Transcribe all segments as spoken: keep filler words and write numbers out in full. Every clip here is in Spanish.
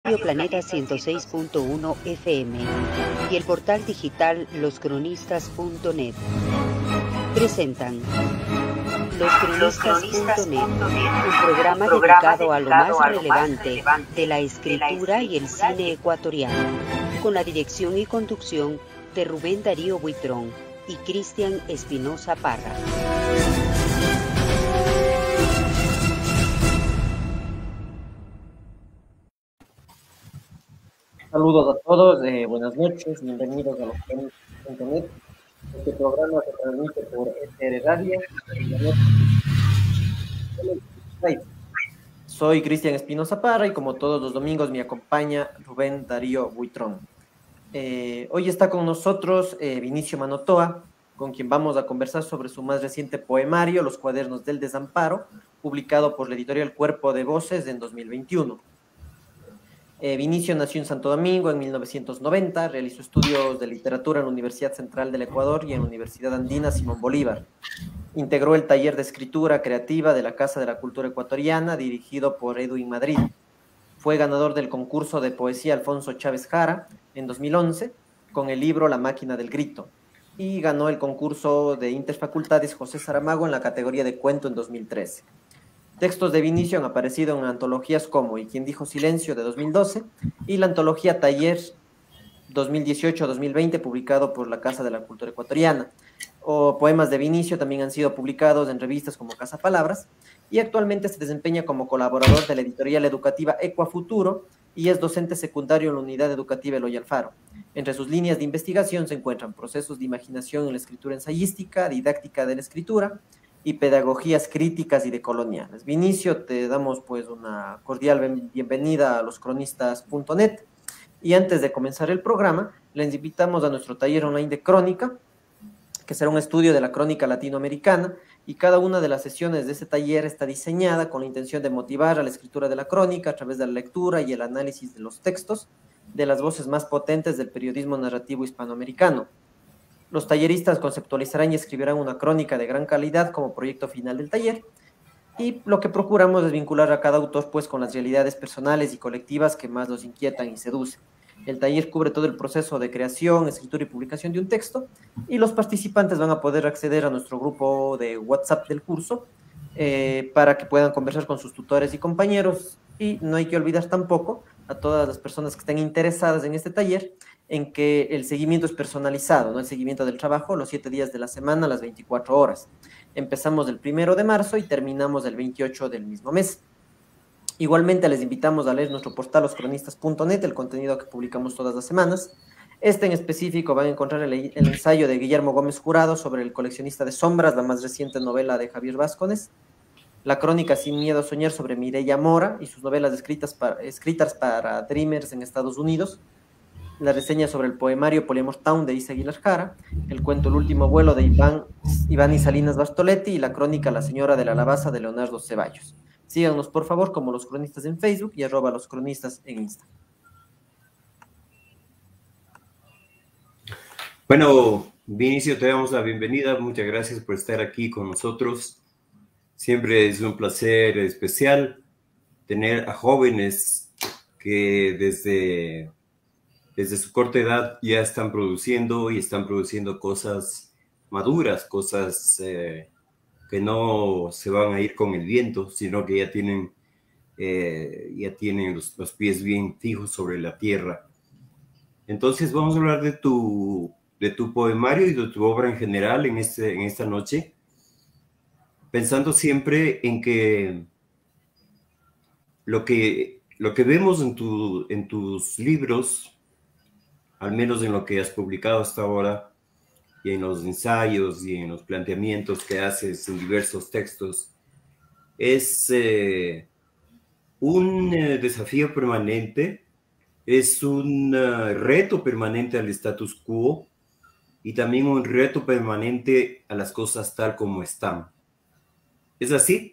Radio Planeta ciento seis punto uno F M y el portal digital los cronistas punto net presentan los cronistas punto net, un programa dedicado a lo más relevante de la escritura y el cine ecuatoriano, con la dirección y conducción de Rubén Darío Buitrón y Cristian Espinosa Parra. Saludos a todos, eh, buenas noches, bienvenidos a los cronistas punto net. Este programa se transmite por S R Radio. Soy Cristian Espinosa Parra y como todos los domingos me acompaña Rubén Darío Buitrón. Eh, hoy está con nosotros eh, Vinicio Manotoa, con quien vamos a conversar sobre su más reciente poemario, Los Cuadernos del Desamparo, publicado por la editorial Cuerpo de Voces en dos mil veintiuno. Eh, Vinicio nació en Santo Domingo en mil novecientos noventa, realizó estudios de literatura en la Universidad Central del Ecuador y en la Universidad Andina Simón Bolívar. Integró el taller de escritura creativa de la Casa de la Cultura Ecuatoriana, dirigido por Edwin Madrid. Fue ganador del concurso de poesía Alfonso Chávez Jara en dos mil once con el libro La Máquina del Grito y ganó el concurso de Interfacultades José Saramago en la categoría de cuento en dos mil trece. Textos de Vinicio han aparecido en antologías como Y quien dijo silencio de dos mil doce y la antología Taller dos mil dieciocho a dos mil veinte publicado por la Casa de la Cultura Ecuatoriana. O poemas de Vinicio también han sido publicados en revistas como Casa Palabras y actualmente se desempeña como colaborador de la editorial educativa Ecuafuturo y es docente secundario en la unidad educativa Eloy Alfaro. Entre sus líneas de investigación se encuentran procesos de imaginación en la escritura ensayística, didáctica de la escritura y pedagogías críticas y decoloniales. Vinicio, te damos pues una cordial bienvenida a los cronistas punto net y antes de comenzar el programa les invitamos a nuestro taller online de crónica, que será un estudio de la crónica latinoamericana, y cada una de las sesiones de este taller está diseñada con la intención de motivar a la escritura de la crónica a través de la lectura y el análisis de los textos de las voces más potentes del periodismo narrativo hispanoamericano. Los talleristas conceptualizarán y escribirán una crónica de gran calidad como proyecto final del taller, y lo que procuramos es vincular a cada autor pues con las realidades personales y colectivas que más los inquietan y seducen. El taller cubre todo el proceso de creación, escritura y publicación de un texto, y los participantes van a poder acceder a nuestro grupo de WhatsApp del curso eh, para que puedan conversar con sus tutores y compañeros. Y no hay que olvidar tampoco a todas las personas que estén interesadas en este taller en que el seguimiento es personalizado, ¿no? El seguimiento del trabajo los siete días de la semana, las veinticuatro horas. Empezamos el primero de marzo y terminamos el veintiocho del mismo mes. Igualmente les invitamos a leer nuestro portal los cronistas punto net, el contenido que publicamos todas las semanas. Este en específico van a encontrar el, el ensayo de Guillermo Gómez Jurado sobre El coleccionista de sombras, la más reciente novela de Javier Vázquez, la crónica Sin miedo a soñar sobre Mireya Mora y sus novelas escritas para, escritas para Dreamers en Estados Unidos, la reseña sobre el poemario Poliamor Town de Isa Aguilar Jara, el cuento El último vuelo de Iván, Iván y Salinas Bartoletti y la crónica La señora de la Alabaza de Leonardo Ceballos. Síganos, por favor, como Los Cronistas en Facebook y arroba Los Cronistas en Insta. Bueno, Vinicio, te damos la bienvenida. Muchas gracias por estar aquí con nosotros. Siempre es un placer especial tener a jóvenes que desde, desde su corta edad ya están produciendo y están produciendo cosas maduras, cosas eh, que no se van a ir con el viento, sino que ya tienen, eh, ya tienen los, los pies bien fijos sobre la tierra. Entonces vamos a hablar de tu, de tu poemario y de tu obra en general en, este, en esta noche, pensando siempre en que lo que, lo que vemos en, tu, en tus libros, al menos en lo que has publicado hasta ahora, y en los ensayos y en los planteamientos que haces en diversos textos, es eh, un eh, desafío permanente, es un uh, reto permanente al status quo y también un reto permanente a las cosas tal como están. ¿Es así?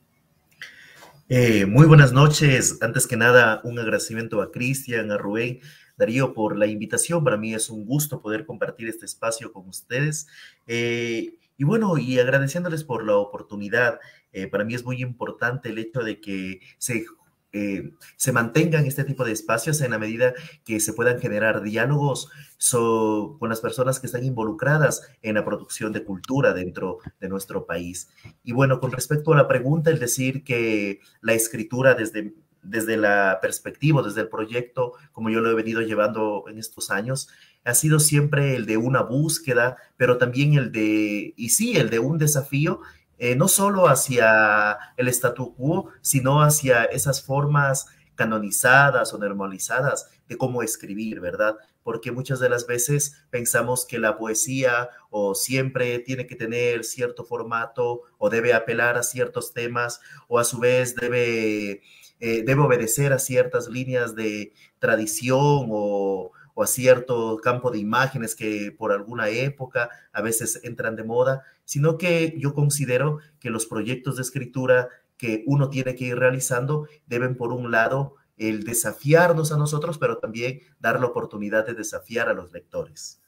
Eh, muy buenas noches. Antes que nada, un agradecimiento a Cristian, a Rubén, Darío, por la invitación. Para mí es un gusto poder compartir este espacio con ustedes. Eh, y bueno, y agradeciéndoles por la oportunidad. Eh, para mí es muy importante el hecho de que se eh, se mantengan este tipo de espacios en la medida que se puedan generar diálogos so, con las personas que están involucradas en la producción de cultura dentro de nuestro país. Y bueno, con respecto a la pregunta, el decir que la escritura desde, desde la perspectiva, desde el proyecto, como yo lo he venido llevando en estos años, ha sido siempre el de una búsqueda, pero también el de, y sí, el de un desafío, eh, no solo hacia el statu quo, sino hacia esas formas canonizadas o normalizadas de cómo escribir, ¿verdad? Porque muchas de las veces pensamos que la poesía o siempre tiene que tener cierto formato o debe apelar a ciertos temas o a su vez debe, eh, debe obedecer a ciertas líneas de tradición o o a cierto campo de imágenes que por alguna época a veces entran de moda, sino que yo considero que los proyectos de escritura que uno tiene que ir realizando deben, por un lado, el desafiarnos a nosotros, pero también dar la oportunidad de desafiar a los lectores.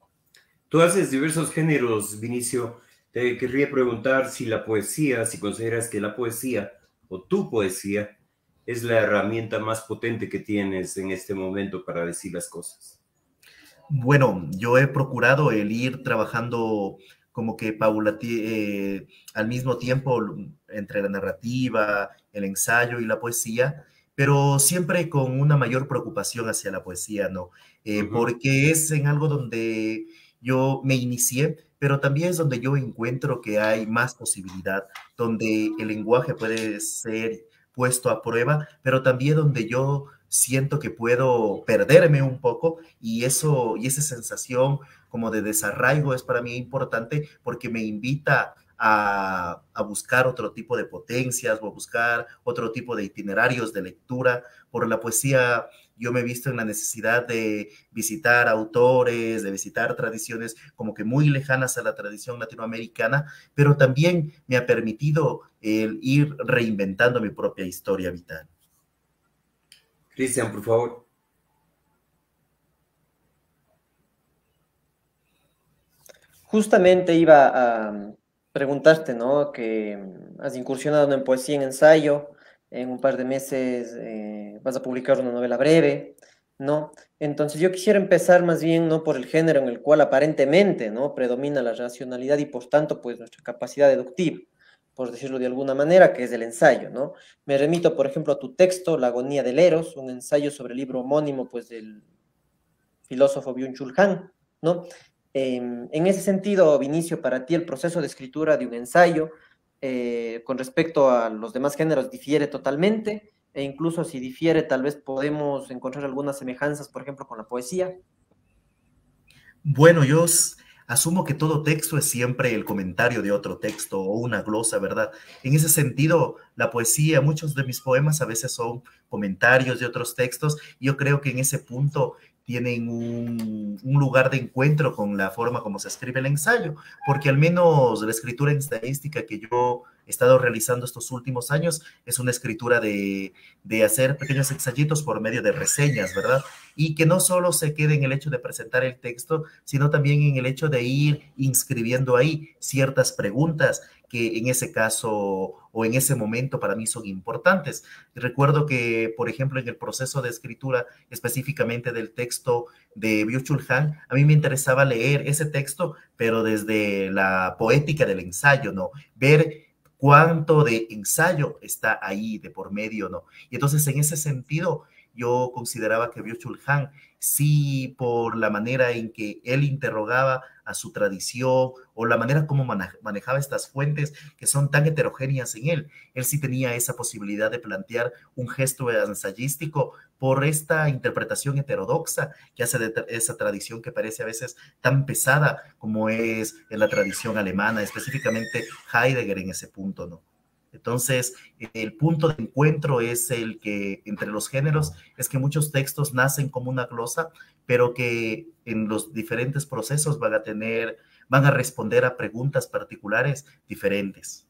Tú haces diversos géneros, Vinicio. Te querría preguntar si la poesía, si consideras que la poesía o tu poesía es la herramienta más potente que tienes en este momento para decir las cosas. Bueno, yo he procurado el ir trabajando como que paulati eh, al mismo tiempo entre la narrativa, el ensayo y la poesía, pero siempre con una mayor preocupación hacia la poesía, ¿no? Eh, uh-huh. Porque es en algo donde yo me inicié, pero también es donde yo encuentro que hay más posibilidad, donde el lenguaje puede ser puesto a prueba, pero también donde yo siento que puedo perderme un poco y eso y esa sensación como de desarraigo es para mí importante porque me invita a, a buscar otro tipo de potencias o a buscar otro tipo de itinerarios de lectura. Por la poesía yo me he visto en la necesidad de visitar autores, de visitar tradiciones como que muy lejanas a la tradición latinoamericana, pero también me ha permitido el ir reinventando mi propia historia vital. Cristian, por favor. Justamente iba a preguntarte, ¿no? Que has incursionado en poesía, en ensayo, en un par de meses eh, vas a publicar una novela breve, ¿no? Entonces yo quisiera empezar más bien, ¿no? Por el género en el cual aparentemente, ¿no? Predomina la racionalidad y por tanto, pues, nuestra capacidad deductiva, por decirlo de alguna manera, que es el ensayo, ¿no? Me remito, por ejemplo, a tu texto, La agonía del Eros, un ensayo sobre el libro homónimo, pues, del filósofo Byung-Chul Han, ¿no? Eh, en ese sentido, Vinicio, para ti el proceso de escritura de un ensayo eh, con respecto a los demás géneros difiere totalmente, e incluso si difiere, tal vez podemos encontrar algunas semejanzas, por ejemplo, con la poesía. Bueno, yo asumo que todo texto es siempre el comentario de otro texto o una glosa, ¿verdad? En ese sentido, la poesía, muchos de mis poemas a veces son comentarios de otros textos. Yo creo que en ese punto tienen un, un lugar de encuentro con la forma como se escribe el ensayo, porque al menos la escritura ensayística que yo he estado realizando estos últimos años es una escritura de, de hacer pequeños ensayitos por medio de reseñas, ¿verdad? Y que no solo se quede en el hecho de presentar el texto, sino también en el hecho de ir inscribiendo ahí ciertas preguntas que en ese caso o en ese momento para mí son importantes. Recuerdo que, por ejemplo, en el proceso de escritura específicamente del texto de Byung-Chul Han, a mí me interesaba leer ese texto, pero desde la poética del ensayo, ¿no? Ver cuánto de ensayo está ahí de por medio, ¿no? Y entonces, en ese sentido, yo consideraba que Byung-Chul Han, sí, por la manera en que él interrogaba a su tradición o la manera como manejaba estas fuentes que son tan heterogéneas en él, él sí tenía esa posibilidad de plantear un gesto ensayístico por esta interpretación heterodoxa que hace de esa tradición que parece a veces tan pesada como es en la tradición alemana, específicamente Heidegger en ese punto, ¿no? Entonces, el punto de encuentro es el que entre los géneros es que muchos textos nacen como una glosa, pero que en los diferentes procesos van a tener, van a responder a preguntas particulares diferentes.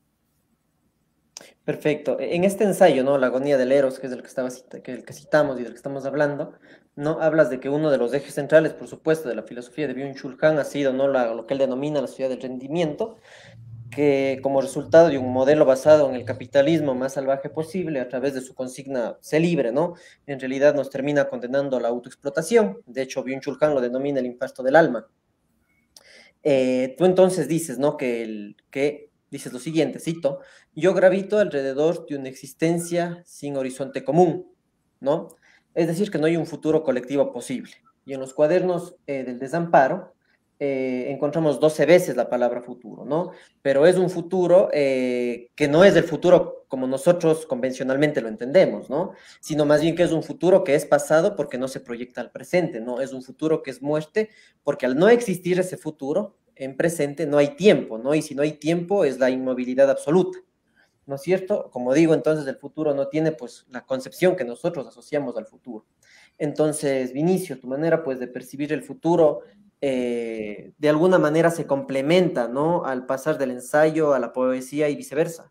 Perfecto. En este ensayo, ¿no? La agonía del Eros, que es el que, estaba, que el que citamos y del que estamos hablando, ¿no? Hablas de que uno de los ejes centrales, por supuesto, de la filosofía de Byung-Chul Han ha sido, ¿no? La, lo que él denomina la sociedad del rendimiento. que como resultado de un modelo basado en el capitalismo más salvaje posible, a través de su consigna "sé libre", ¿no? En realidad nos termina condenando a la autoexplotación. De hecho, Byung-Chul Han lo denomina el infarto del alma. Eh, tú entonces dices, ¿no? Que, el, que dices lo siguiente, cito: yo gravito alrededor de una existencia sin horizonte común, ¿no? Es decir, que no hay un futuro colectivo posible. Y en los cuadernos eh, del desamparo eh, encontramos doce veces la palabra futuro, ¿no? Pero es un futuro eh, que no es el futuro como nosotros convencionalmente lo entendemos, ¿no? Sino más bien que es un futuro que es pasado porque no se proyecta al presente, ¿no? Es un futuro que es muerte porque al no existir ese futuro en presente no hay tiempo, ¿no? Y si no hay tiempo es la inmovilidad absoluta, ¿no es cierto? Como digo, entonces el futuro no tiene pues la concepción que nosotros asociamos al futuro. Entonces, Vinicio, tu manera pues de percibir el futuro eh, de alguna manera se complementa, ¿no? Al pasar del ensayo a la poesía y viceversa.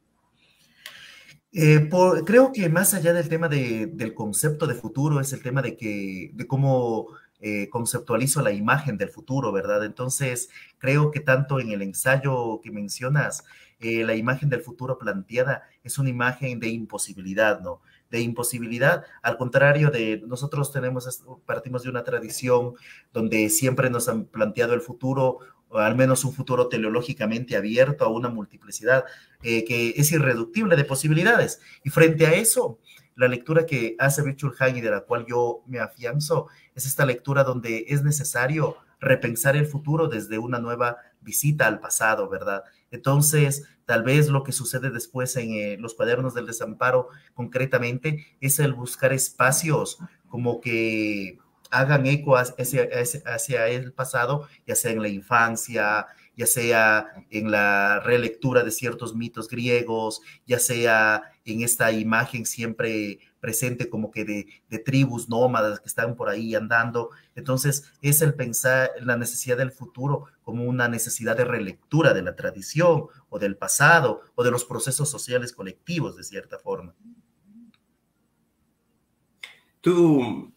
Eh, por- creo que más allá del tema de- del concepto de futuro es el tema de que de cómo eh, conceptualizo la imagen del futuro, ¿verdad? Entonces, creo que tanto en el ensayo que mencionas, eh, la imagen del futuro planteada es una imagen de imposibilidad, ¿no? De imposibilidad, al contrario de nosotros tenemos, es- partimos de una tradición donde siempre nos han planteado el futuro, o al menos un futuro teleológicamente abierto a una multiplicidad eh, que es irreductible de posibilidades. Y frente a eso, la lectura que hace Byung-Chul Han y de la cual yo me afianzo es esta lectura donde es necesario repensar el futuro desde una nueva visita al pasado, ¿verdad? Entonces, tal vez lo que sucede después en eh, los cuadernos del desamparo concretamente es el buscar espacios como que hagan eco hacia, hacia, hacia el pasado, ya sea en la infancia, ya sea en la relectura de ciertos mitos griegos, ya sea en esta imagen siempre presente como que de, de tribus nómadas que están por ahí andando. Entonces, es el pensar en la necesidad del futuro como una necesidad de relectura de la tradición o del pasado o de los procesos sociales colectivos, de cierta forma. Tú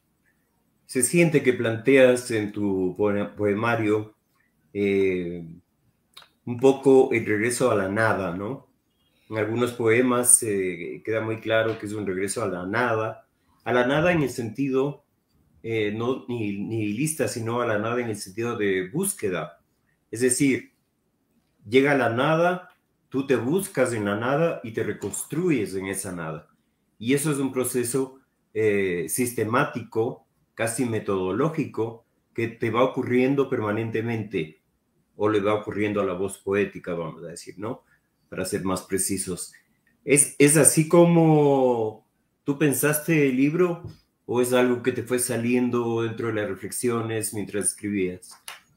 se siente que planteas en tu poemario eh, un poco el regreso a la nada, ¿no? En algunos poemas eh, queda muy claro que es un regreso a la nada, a la nada en el sentido eh, no ni nihilista, sino a la nada en el sentido de búsqueda. Es decir, llega a la nada, tú te buscas en la nada y te reconstruyes en esa nada. Y eso es un proceso eh, sistemático, casi metodológico, que te va ocurriendo permanentemente, o le va ocurriendo a la voz poética, vamos a decir, ¿no? Para ser más precisos. ¿Es, es así como tú pensaste el libro o es algo que te fue saliendo dentro de las reflexiones mientras escribías?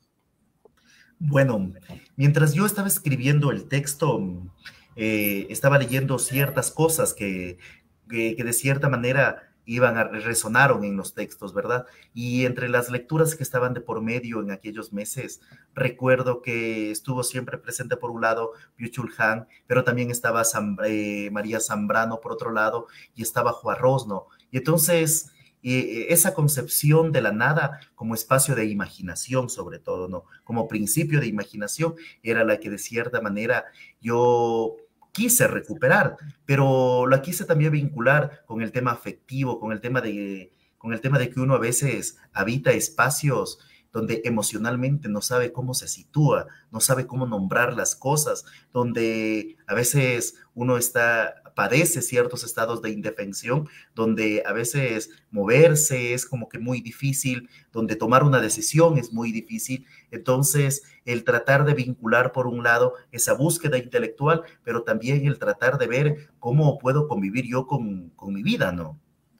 Bueno, mientras yo estaba escribiendo el texto, eh, estaba leyendo ciertas cosas que, que, que de cierta manera iban a resonaron en los textos, ¿verdad? Y entre las lecturas que estaban de por medio en aquellos meses, recuerdo que estuvo siempre presente por un lado Byung-Chul Han, pero también estaba Sam, eh, María Zambrano por otro lado y estaba Juan Rosno. Y entonces eh, esa concepción de la nada como espacio de imaginación sobre todo, ¿no? Como principio de imaginación era la que de cierta manera yo quise recuperar, pero la quise también vincular con el tema afectivo, con el tema de, con el tema de que uno a veces habita espacios donde emocionalmente no sabe cómo se sitúa, no sabe cómo nombrar las cosas, donde a veces uno está, padece ciertos estados de indefensión, donde a veces moverse es como que muy difícil, donde tomar una decisión es muy difícil. Entonces, el tratar de vincular por un lado esa búsqueda intelectual, pero también el tratar de ver cómo puedo convivir yo con, con mi vida, ¿no?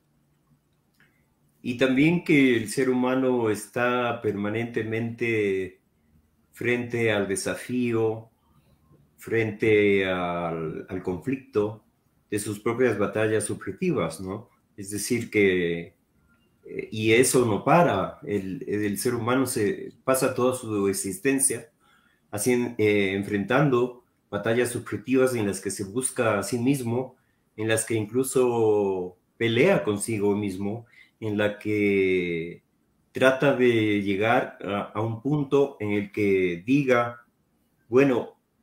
Y también que el ser humano está permanentemente frente al desafío, frente al, al conflicto de sus propias batallas subjetivas, ¿no? Es decir, que, eh, y eso no para, el, el ser humano se pasa toda su existencia así, eh, enfrentando batallas subjetivas en las que se busca a sí mismo, en las que incluso pelea consigo mismo, en la que trata de llegar a, a un punto en el que diga, bueno,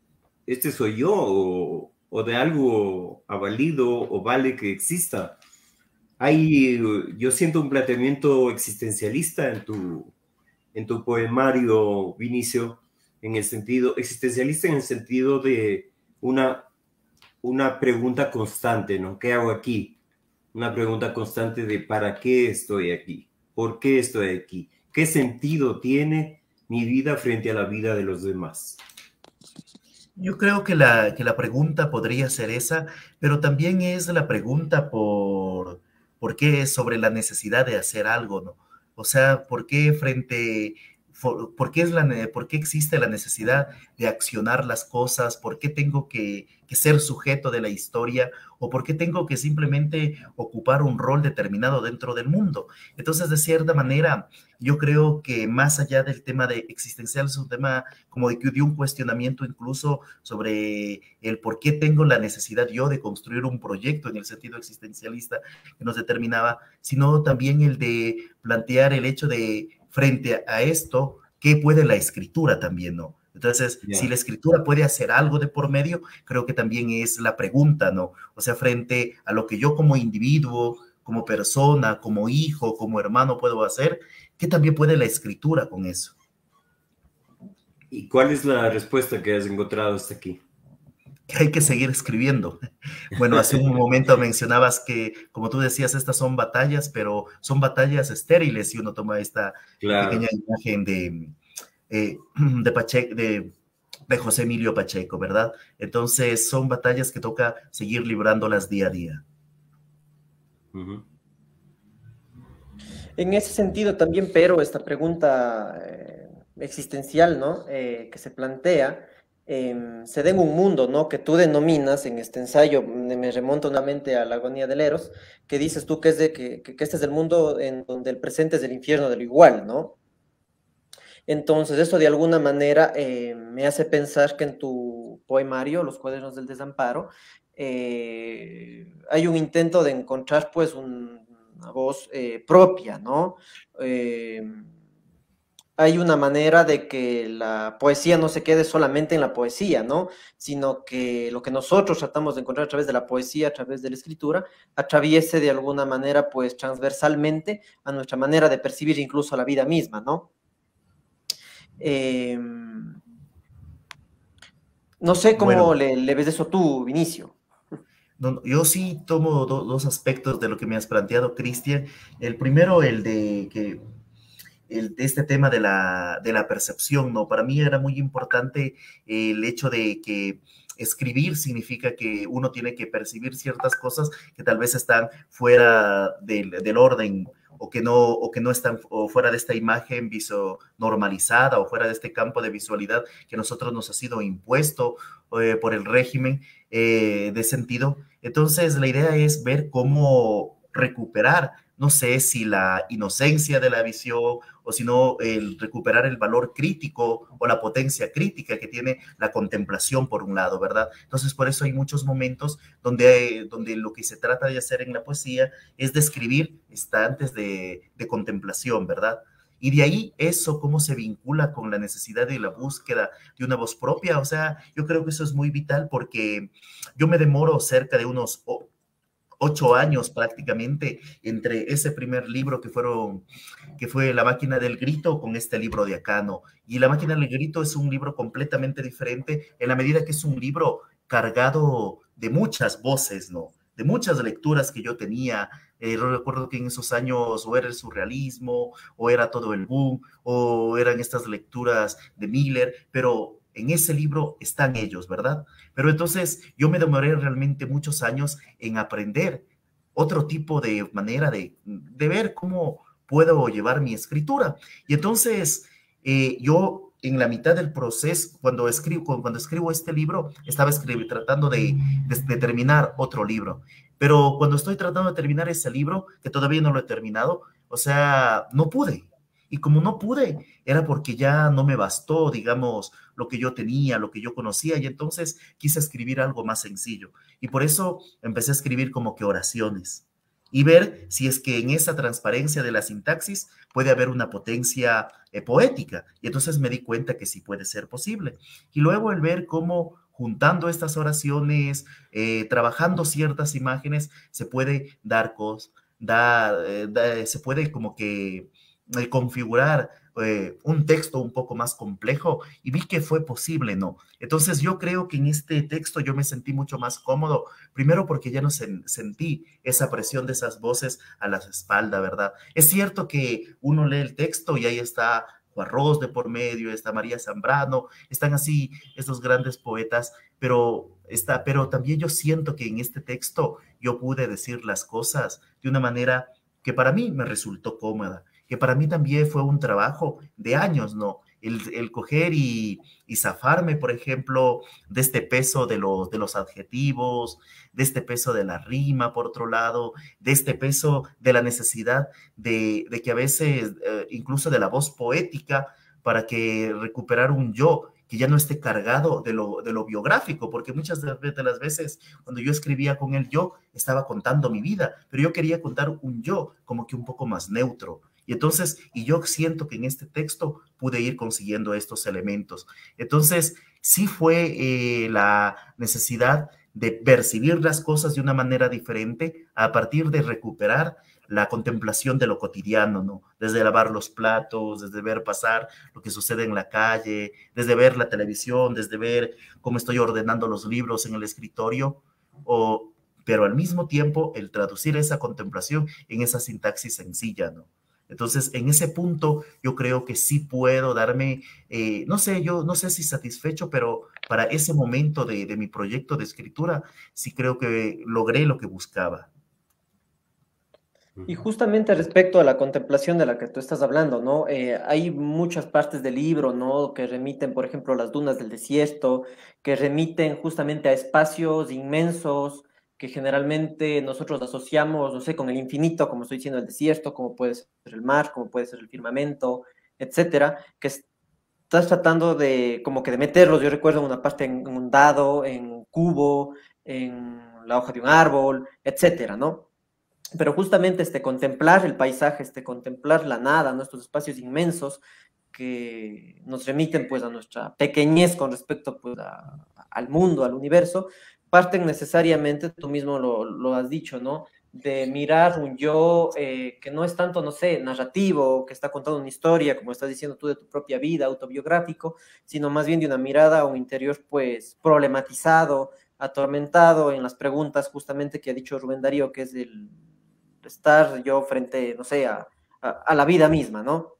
este soy yo, o, o de algo ha valido o vale que exista. Hay, yo siento un planteamiento existencialista en tu, en tu poemario, Vinicio, en el sentido, existencialista en el sentido de una, una pregunta constante, ¿no? ¿Qué hago aquí? Una pregunta constante de ¿para qué estoy aquí? ¿Por qué estoy aquí? ¿Qué sentido tiene mi vida frente a la vida de los demás? Yo creo que la, que la pregunta podría ser esa, pero también es la pregunta por, por qué sobre la necesidad de hacer algo, ¿no? O sea, ¿por qué frente, for- por qué es la, ne- por qué existe la necesidad de accionar las cosas? ¿Por qué tengo que, que ser sujeto de la historia? ¿O por qué tengo que simplemente ocupar un rol determinado dentro del mundo? Entonces, de cierta manera, yo creo que más allá del tema de existencial, es un tema como de, que- de un cuestionamiento incluso sobre el por qué tengo la necesidad yo de construir un proyecto en el sentido existencialista que nos determinaba, sino también el de plantear el hecho de, frente a esto, ¿qué puede la escritura también, no? Entonces, si Ya. la escritura puede hacer algo de por medio, creo que también es la pregunta, ¿no? O sea, frente a lo que yo como individuo, como persona, como hijo, como hermano puedo hacer, ¿qué también puede la escritura con eso? ¿Y cuál es la respuesta que has encontrado hasta aquí? Que hay que seguir escribiendo. Bueno, hace un momento mencionabas que, como tú decías, estas son batallas, pero son batallas estériles si uno toma esta pequeña Claro. imagen de, eh, de, Pache- de, de José Emilio Pacheco, ¿verdad? Entonces, son batallas que toca seguir librándolas día a día. Ujú. En ese sentido también, pero esta pregunta eh, existencial, ¿no? Eh, que se plantea, em, se da en un mundo, ¿no? Que tú denominas en este ensayo, me me remonto nuevamente a la agonía del Eros, que dices tú que, es de, que, que que este es el mundo en donde el presente es el infierno de lo igual, ¿no? Entonces, eso de alguna manera eh, me hace pensar que en tu poemario, Los Cuadernos del Desamparo, eh, hay un intento de encontrar pues un- una voz eh, propia, ¿no? Eh, hay una manera de que la poesía no se quede solamente en la poesía, ¿no? Sino que lo que nosotros tratamos de encontrar a través de la poesía, a través de la escritura, atraviese de alguna manera pues transversalmente a nuestra manera de percibir incluso la vida misma, ¿no? Eh, no sé cómo Bueno, le, le ves eso tú, Vinicio. no, no, yo sí tomo do- dos aspectos de lo que me has planteado, Cristian. El primero, el de que el, este tema de la, de la percepción, ¿no? Para mí era muy importante el hecho de que escribir significa que uno tiene que percibir ciertas cosas que tal vez están fuera del, del orden o que no, o que no están o fuera de esta imagen viso normalizada o fuera de este campo de visualidad que nosotros nos ha sido impuesto eh, por el régimen eh, de sentido. Entonces, la idea es ver cómo recuperar, no sé si la inocencia de la visión o sino el recuperar el valor crítico o la potencia crítica que tiene la contemplación por un lado, ¿verdad? Entonces, por eso hay muchos momentos donde, donde lo que se trata de hacer en la poesía es describir instantes de, de contemplación, ¿verdad? Y de ahí eso, cómo se vincula con la necesidad de la búsqueda de una voz propia. O sea, yo creo que eso es muy vital porque yo me demoro cerca de unos ocho años prácticamente entre ese primer libro que fueron, que fue La máquina del grito con este libro de acá, ¿no? Y La máquina del grito es un libro completamente diferente en la medida que es un libro cargado de muchas voces, ¿no? De muchas lecturas que yo tenía. Eh, recuerdo que en esos años o era el surrealismo, o era todo el boom, o eran estas lecturas de Miller, pero en ese libro están ellos, ¿verdad? Pero entonces yo me demoré realmente muchos años en aprender otro tipo de manera de, de ver cómo puedo llevar mi escritura. Y entonces eh, yo en la mitad del proceso, cuando escribo, cuando escribo este libro, estaba escribiendo, tratando de, de, de terminar otro libro. Pero cuando estoy tratando de terminar ese libro, que todavía no lo he terminado, o sea, no pude. Y como no pude, era porque ya no me bastó, digamos, lo que yo tenía, lo que yo conocía, y entonces quise escribir algo más sencillo. Y por eso empecé a escribir como que oraciones y ver si es que en esa transparencia de la sintaxis puede haber una potencia eh, poética. Y entonces me di cuenta que sí puede ser posible. Y luego el ver cómo juntando estas oraciones, eh, trabajando ciertas imágenes, se puede dar cosas, da, eh, da, se puede como que eh, configurar eh, un texto un poco más complejo y vi que fue posible, ¿no? Entonces yo creo que en este texto yo me sentí mucho más cómodo, primero porque ya no sen sentí esa presión de esas voces a la espalda, ¿verdad? Es cierto que uno lee el texto y ahí está Juan Ros de por medio, está María Zambrano, están así estos grandes poetas, pero, está, pero también yo siento que en este texto yo pude decir las cosas de una manera que para mí me resultó cómoda, que para mí también fue un trabajo de años, ¿no? El, el coger y, y zafarme, por ejemplo, de este peso de los, de los adjetivos, de este peso de la rima, por otro lado, de este peso de la necesidad de, de que a veces, eh, incluso de la voz poética, para que recuperar un yo que ya no esté cargado de lo, de lo biográfico, porque muchas de, de las veces cuando yo escribía con el yo, estaba contando mi vida, pero yo quería contar un yo como que un poco más neutro. Y entonces, y yo siento que en este texto pude ir consiguiendo estos elementos. Entonces, sí fue eh, la necesidad de percibir las cosas de una manera diferente a partir de recuperar la contemplación de lo cotidiano, ¿no? Desde lavar los platos, desde ver pasar lo que sucede en la calle, desde ver la televisión, desde ver cómo estoy ordenando los libros en el escritorio, o, pero al mismo tiempo el traducir esa contemplación en esa sintaxis sencilla, ¿no? Entonces, en ese punto, yo creo que sí puedo darme, eh, no sé, yo no sé si satisfecho, pero para ese momento de, de mi proyecto de escritura, sí creo que logré lo que buscaba. Y justamente respecto a la contemplación de la que tú estás hablando, ¿no? Eh, hay muchas partes del libro, ¿no? Que remiten, por ejemplo, a las dunas del desierto, que remiten justamente a espacios inmensos que generalmente nosotros asociamos, no sé, con el infinito, como estoy diciendo, el desierto, como puede ser el mar, como puede ser el firmamento, etcétera, que estás tratando de, como que de meterlos. Yo recuerdo una parte en un dado, en un cubo, en la hoja de un árbol, etcétera, ¿no? Pero justamente este contemplar el paisaje, este contemplar la nada, nuestros espacios inmensos que nos remiten pues a nuestra pequeñez con respecto pues a, al mundo, al universo, parten necesariamente, tú mismo lo, lo has dicho, ¿no? De mirar un yo eh, que no es tanto, no sé, narrativo, que está contando una historia, como estás diciendo tú, de tu propia vida, autobiográfico, sino más bien de una mirada a un interior pues problematizado, atormentado en las preguntas justamente que ha dicho Rubén Darío, que es el estar yo frente, no sé, a, a, a la vida misma, ¿no?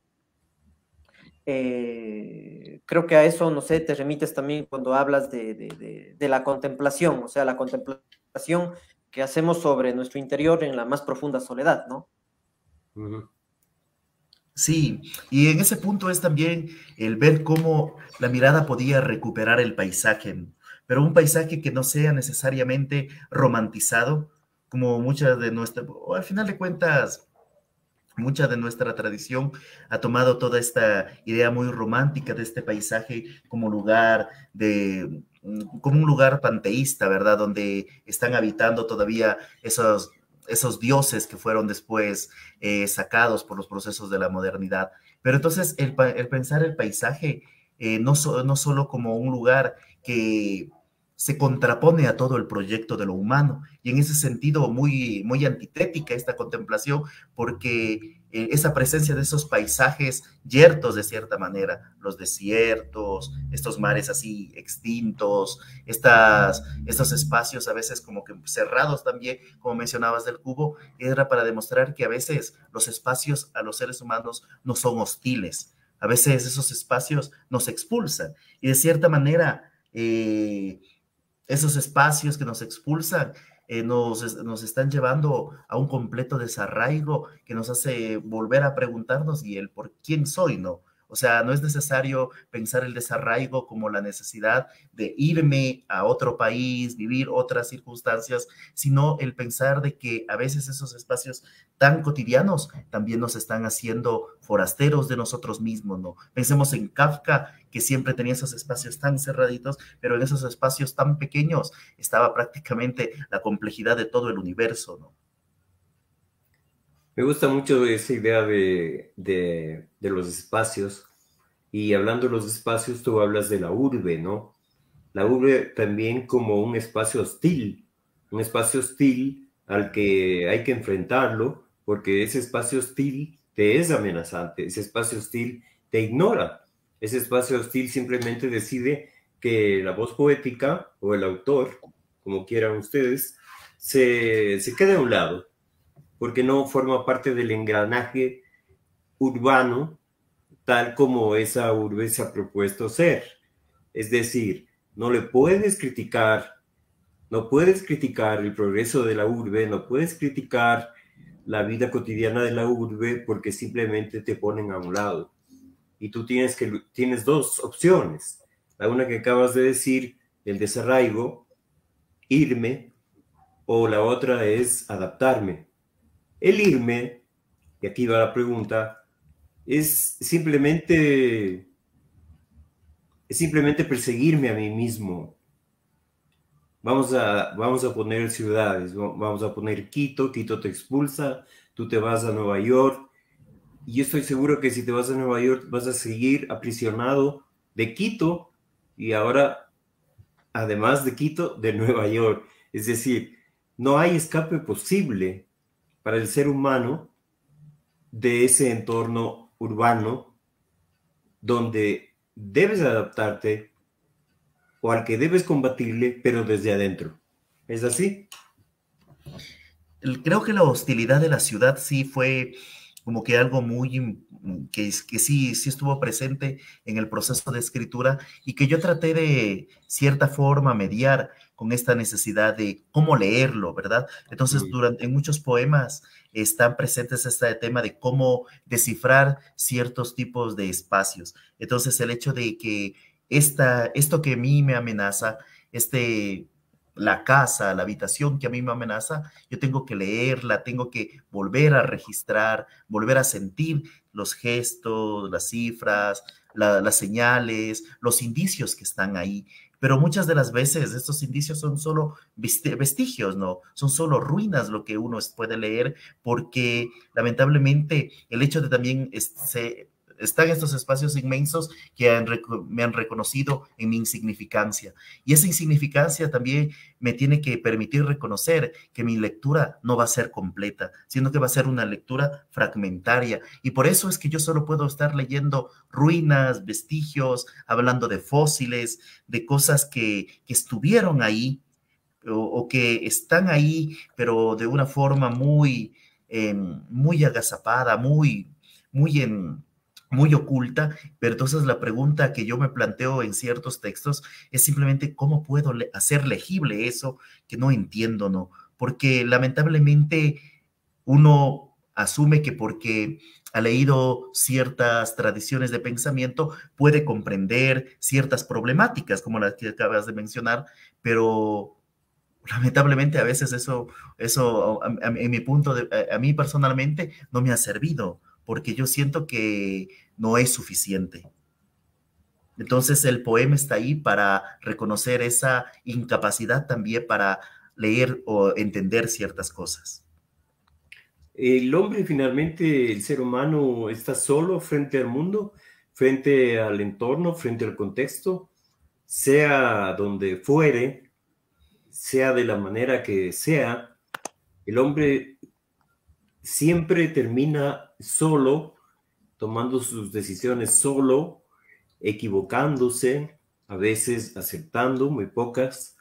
Eh, creo que a eso, no sé, te remites también cuando hablas de, de, de, de la contemplación, o sea, la contemplación que hacemos sobre nuestro interior en la más profunda soledad, ¿no? Uh-huh. Sí, y en ese punto es también el ver cómo la mirada podía recuperar el paisaje, pero un paisaje que no sea necesariamente romantizado, como muchas de nuestras, o al final de cuentas, mucha de nuestra tradición ha tomado toda esta idea muy romántica de este paisaje como lugar de, como un lugar panteísta, ¿verdad? Donde están habitando todavía esos, esos dioses que fueron después eh, sacados por los procesos de la modernidad. Pero entonces el, el pensar el paisaje eh, no, so, no solo como un lugar que se contrapone a todo el proyecto de lo humano, y en ese sentido muy, muy antitética esta contemplación, porque eh, esa presencia de esos paisajes yertos de cierta manera, los desiertos, estos mares así extintos, estas, estos espacios a veces como que cerrados también, como mencionabas del cubo, era para demostrar que a veces los espacios a los seres humanos no son hostiles, a veces esos espacios nos expulsan, y de cierta manera eh, esos espacios que nos expulsan eh, nos, nos están llevando a un completo desarraigo que nos hace volver a preguntarnos y el por quién soy, ¿no? O sea, no es necesario pensar el desarraigo como la necesidad de irme a otro país, vivir otras circunstancias, sino el pensar de que a veces esos espacios tan cotidianos también nos están haciendo forasteros de nosotros mismos, ¿no? Pensemos en Kafka, que siempre tenía esos espacios tan cerraditos, pero en esos espacios tan pequeños estaba prácticamente la complejidad de todo el universo, ¿no? Me gusta mucho esa idea de, de, de los espacios, y hablando de los espacios, tú hablas de la urbe, ¿no? la urbe también como un espacio hostil, un espacio hostil al que hay que enfrentarlo, porque ese espacio hostil te es amenazante, ese espacio hostil te ignora, ese espacio hostil simplemente decide que la voz poética o el autor, como quieran ustedes, se, se quede a un lado, porque no forma parte del engranaje urbano tal como esa urbe se ha propuesto ser. Es decir, no le puedes criticar, no puedes criticar el progreso de la urbe, no puedes criticar la vida cotidiana de la urbe porque simplemente te ponen a un lado. Y tú tienes, que, tienes dos opciones. La una que acabas de decir, el desarraigo, irme, o la otra es adaptarme. El irme, y aquí va la pregunta, es simplemente, es simplemente perseguirme a mí mismo. Vamos a, vamos a poner ciudades, vamos a poner Quito, Quito te expulsa, tú te vas a Nueva York, y yo estoy seguro que si te vas a Nueva York vas a seguir aprisionado de Quito, y ahora, además de Quito, de Nueva York. Es decir, no hay escape posible para el ser humano de ese entorno urbano donde debes adaptarte o al que debes combatirle, pero desde adentro. ¿Es así? Creo que la hostilidad de la ciudad sí fue como que algo muy, que, que sí, sí estuvo presente en el proceso de escritura y que yo traté de cierta forma mediar con esta necesidad de cómo leerlo, ¿verdad? Entonces, durante, en muchos poemas están presentes este tema de cómo descifrar ciertos tipos de espacios. Entonces, el hecho de que esta, esto que a mí me amenaza, este... la casa, la habitación que a mí me amenaza, yo tengo que leerla, tengo que volver a registrar, volver a sentir los gestos, las cifras, la, las señales, los indicios que están ahí. Pero muchas de las veces estos indicios son solo vestigios, ¿no? Son solo ruinas lo que uno puede leer, porque lamentablemente el hecho de también se... están estos espacios inmensos que han, me han reconocido en mi insignificancia. Y esa insignificancia también me tiene que permitir reconocer que mi lectura no va a ser completa, sino que va a ser una lectura fragmentaria. Y por eso es que yo solo puedo estar leyendo ruinas, vestigios, hablando de fósiles, de cosas que, que estuvieron ahí o, o que están ahí, pero de una forma muy, eh, muy agazapada, muy, muy en... muy oculta, pero entonces la pregunta que yo me planteo en ciertos textos es simplemente cómo puedo le- hacer legible eso que no entiendo, ¿no? Porque lamentablemente uno asume que porque ha leído ciertas tradiciones de pensamiento puede comprender ciertas problemáticas como las que acabas de mencionar, pero lamentablemente a veces eso, eso a, a, en mi punto de, a, a mí personalmente no me ha servido, porque yo siento que no es suficiente. Entonces el poema está ahí para reconocer esa incapacidad también para leer o entender ciertas cosas. El hombre finalmente, el ser humano, está solo frente al mundo, frente al entorno, frente al contexto, sea donde fuere, sea de la manera que sea, el hombre siempre termina solo, tomando sus decisiones solo, equivocándose, a veces aceptando, muy pocas,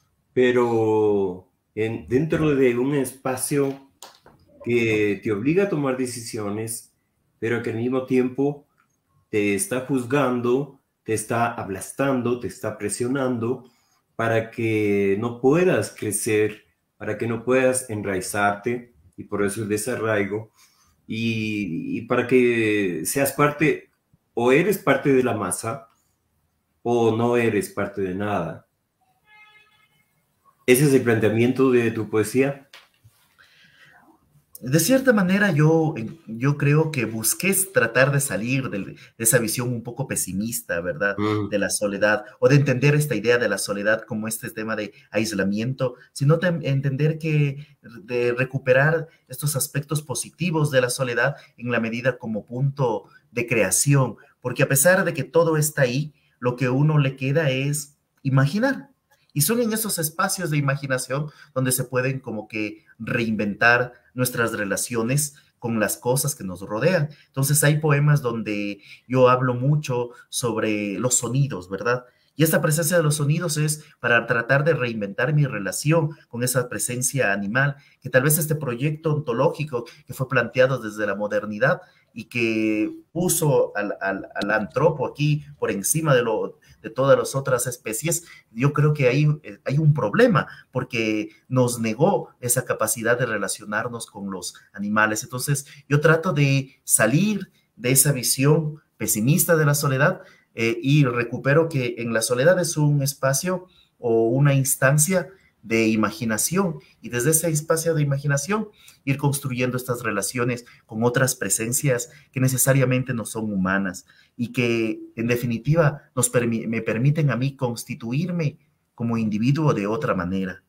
pero en, dentro de un espacio que te obliga a tomar decisiones, pero que al mismo tiempo te está juzgando, te está aplastando, te está presionando para que no puedas crecer, para que no puedas enraizarte, y por eso el desarraigo, y, y para que seas parte, o eres parte de la masa, o no eres parte de nada. ¿Ese es el planteamiento de tu poesía? De cierta manera, yo, yo creo que busqué tratar de salir de, de esa visión un poco pesimista, ¿verdad? Mm. De la soledad, o de entender esta idea de la soledad como este tema de aislamiento, sino de entender que de recuperar estos aspectos positivos de la soledad en la medida como punto de creación, porque a pesar de que todo está ahí, lo que uno le queda es imaginar. Y son en esos espacios de imaginación donde se pueden como que reinventar nuestras relaciones con las cosas que nos rodean. Entonces hay poemas donde yo hablo mucho sobre los sonidos, ¿verdad? Y esta presencia de los sonidos es para tratar de reinventar mi relación con esa presencia animal, que tal vez este proyecto ontológico que fue planteado desde la modernidad y que puso al, al, al antropo aquí por encima de, lo, de todas las otras especies, yo creo que hay, hay un problema, porque nos negó esa capacidad de relacionarnos con los animales. Entonces, yo trato de salir de esa visión pesimista de la soledad eh, y recupero que en la soledad es un espacio o una instancia de imaginación, y desde ese espacio de imaginación ir construyendo estas relaciones con otras presencias que necesariamente no son humanas y que en definitiva nos permi- me permiten a mí constituirme como individuo de otra manera.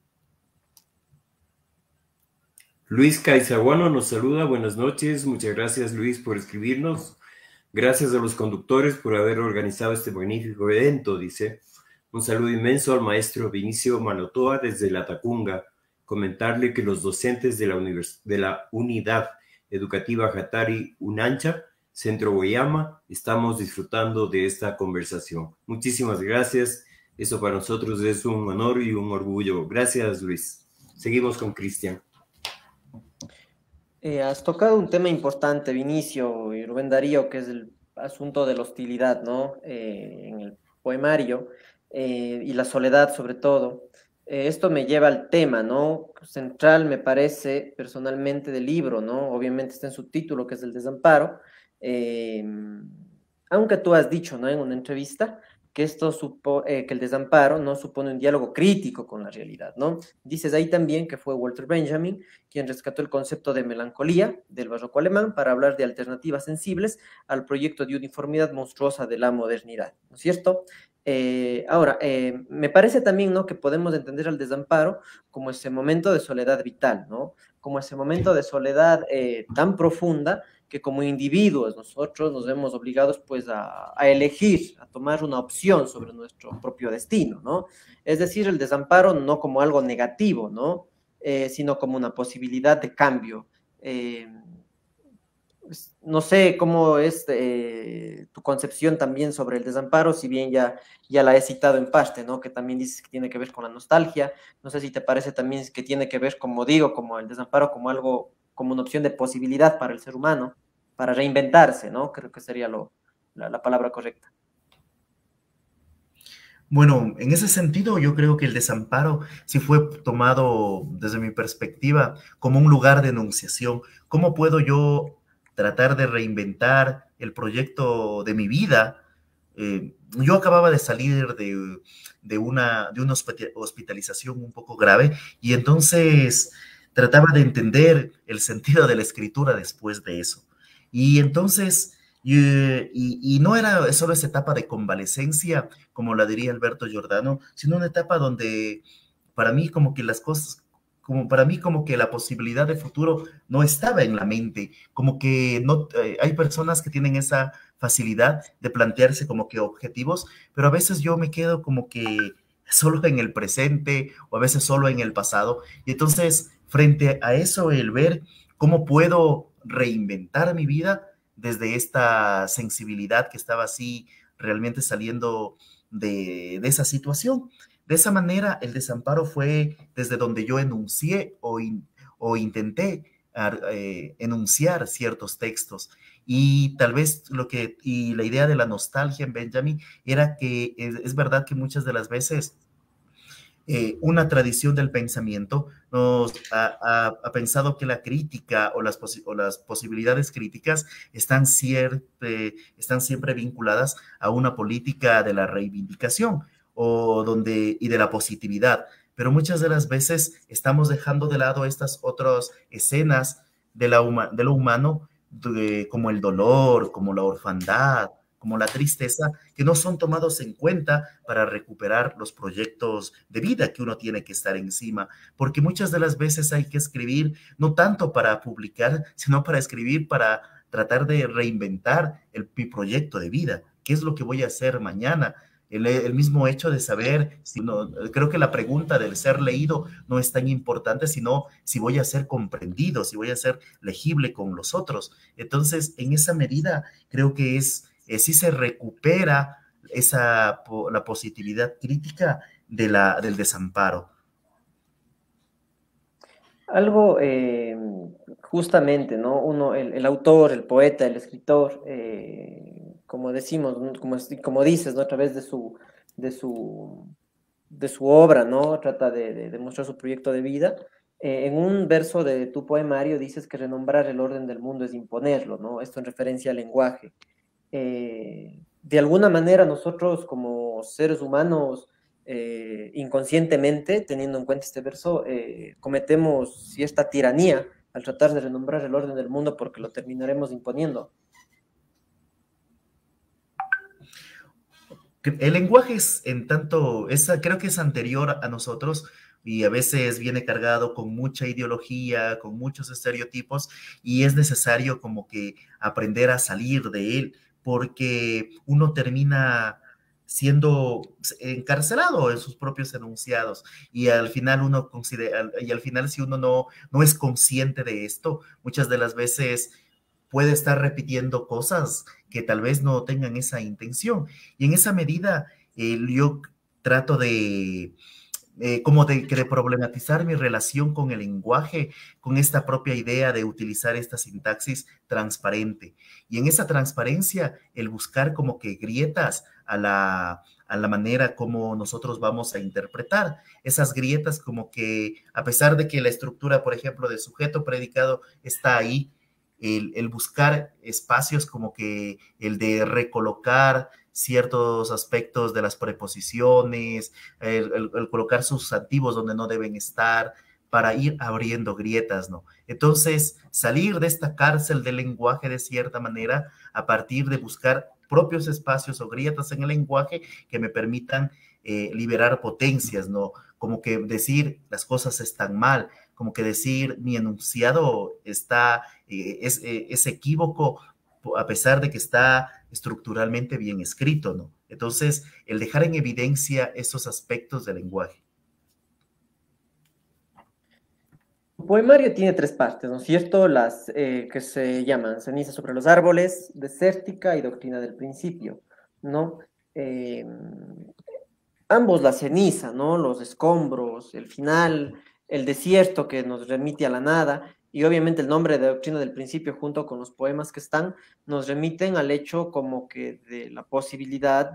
Luis Caizaguano nos saluda, buenas noches, muchas gracias Luis por escribirnos, gracias a los conductores por haber organizado este magnífico evento, dice. Un saludo inmenso al maestro Vinicio Manotoa desde La Tacunga. Comentarle que los docentes de la, univers- de la Unidad Educativa Jatari Unancha, Centro Guayama, estamos disfrutando de esta conversación. Muchísimas gracias. Eso para nosotros es un honor y un orgullo. Gracias, Luis. Seguimos con Cristian. Eh, has tocado un tema importante, Vinicio y Rubén Darío, que es el asunto de la hostilidad, ¿no? Eh, en el poemario. Eh, y la soledad sobre todo. Eh, esto me lleva al tema, ¿no? Central me parece personalmente del libro, ¿no? Obviamente está en su título, que es el desamparo, eh, aunque tú has dicho, ¿no? En una entrevista que esto supo, eh, que el desamparo no supone un diálogo crítico con la realidad, ¿no? Dices ahí también que fue Walter Benjamin quien rescató el concepto de melancolía del barroco alemán para hablar de alternativas sensibles al proyecto de uniformidad monstruosa de la modernidad, ¿no es cierto? Eh, ahora, eh, me parece también, ¿no?, que podemos entender al desamparo como ese momento de soledad vital, ¿no? Como ese momento de soledad eh, tan profunda que como individuos nosotros nos vemos obligados pues a, a elegir, a tomar una opción sobre nuestro propio destino, ¿no? Es decir, el desamparo no como algo negativo, ¿no? Eh, sino como una posibilidad de cambio. Eh, pues, no sé cómo es eh, tu concepción también sobre el desamparo, si bien ya, ya la he citado en parte, ¿no? Que también dices que tiene que ver con la nostalgia. No sé si te parece también que tiene que ver, como digo, como el desamparo como algo, como una opción de posibilidad para el ser humano, para reinventarse, ¿no? Creo que sería lo, la, la palabra correcta. Bueno, en ese sentido yo creo que el desamparo sí fue tomado desde mi perspectiva como un lugar de enunciación. ¿Cómo puedo yo tratar de reinventar el proyecto de mi vida? Eh, yo acababa de salir de, de una, de una hospitalización un poco grave y entonces trataba de entender el sentido de la escritura después de eso. Y entonces... Y, y, y no era solo esa etapa de convalecencia, como la diría Alberto Giordano, sino una etapa donde para mí como que las cosas, como para mí como que la posibilidad de futuro no estaba en la mente, como que no, eh, hay personas que tienen esa facilidad de plantearse como que objetivos, pero a veces yo me quedo como que solo en el presente o a veces solo en el pasado. Y entonces, frente a eso, el ver cómo puedo reinventar mi vida, desde esta sensibilidad que estaba así realmente saliendo de, de esa situación. De esa manera, el desamparo fue desde donde yo enuncié o, in, o intenté eh, enunciar ciertos textos. Y tal vez lo que, y la idea de la nostalgia en Benjamin era que es, es verdad que muchas de las veces Eh, una tradición del pensamiento nos ha, ha, ha, pensado que la crítica o las, posi o las posibilidades críticas están siempre, están siempre vinculadas a una política de la reivindicación o donde, y de la positividad, pero muchas de las veces estamos dejando de lado estas otras escenas de, la de lo humano, de, como el dolor, como la orfandad, como la tristeza, que no son tomados en cuenta para recuperar los proyectos de vida que uno tiene que estar encima, porque muchas de las veces hay que escribir no tanto para publicar, sino para escribir para tratar de reinventar el, mi proyecto de vida, qué es lo que voy a hacer mañana, El, el mismo hecho de saber, si no, creo que la pregunta del ser leído no es tan importante, sino si voy a ser comprendido, si voy a ser legible con los otros. Entonces, en esa medida, creo que es, eh, sí se recupera esa, la positividad crítica de la, del desamparo. Algo, eh, justamente, ¿no? Uno, el, el autor, el poeta, el escritor, eh, como decimos, ¿no? como, como dices, ¿no? A través de su, de su, de su obra, ¿no? Trata de, de, de mostrar su proyecto de vida. Eh, en un verso de tu poemario dices que renombrar el orden del mundo es imponerlo, ¿no? Esto en referencia al lenguaje. Eh, de alguna manera nosotros como seres humanos, eh, inconscientemente, teniendo en cuenta este verso, eh, cometemos cierta tiranía al tratar de renombrar el orden del mundo porque lo terminaremos imponiendo. El lenguaje es, en tanto, es, creo que es anterior a nosotros y a veces viene cargado con mucha ideología, con muchos estereotipos, y es necesario como que aprender a salir de él, porque uno termina siendo encarcelado en sus propios enunciados, y al final uno considera, y al final si uno no, no es consciente de esto, muchas de las veces puede estar repitiendo cosas que tal vez no tengan esa intención. Y en esa medida, eh, yo trato de, eh, como de, de problematizar mi relación con el lenguaje, con esta propia idea de utilizar esta sintaxis transparente. Y en esa transparencia, el buscar como que grietas a la, a la manera como nosotros vamos a interpretar. Esas grietas como que, a pesar de que la estructura, por ejemplo, de sujeto predicado está ahí, El, el buscar espacios como que el de recolocar ciertos aspectos de las preposiciones, el, el, el colocar sustantivos donde no deben estar, para ir abriendo grietas, ¿no? Entonces, salir de esta cárcel del lenguaje de cierta manera a partir de buscar propios espacios o grietas en el lenguaje que me permitan eh, liberar potencias, ¿no? Como que decir las cosas están mal, como que decir mi enunciado está, eh, es, eh, es equívoco a pesar de que está estructuralmente bien escrito, ¿no? Entonces, el dejar en evidencia esos aspectos del lenguaje. El poemario tiene tres partes, ¿no es cierto? Las eh, que se llaman Ceniza sobre los árboles, Desértica y Doctrina del principio, ¿no? Eh, ambos la ceniza, ¿no? Los escombros, el final, el desierto que nos remite a la nada, y obviamente el nombre de Doctrina del Principio junto con los poemas que están, nos remiten al hecho como que de la posibilidad,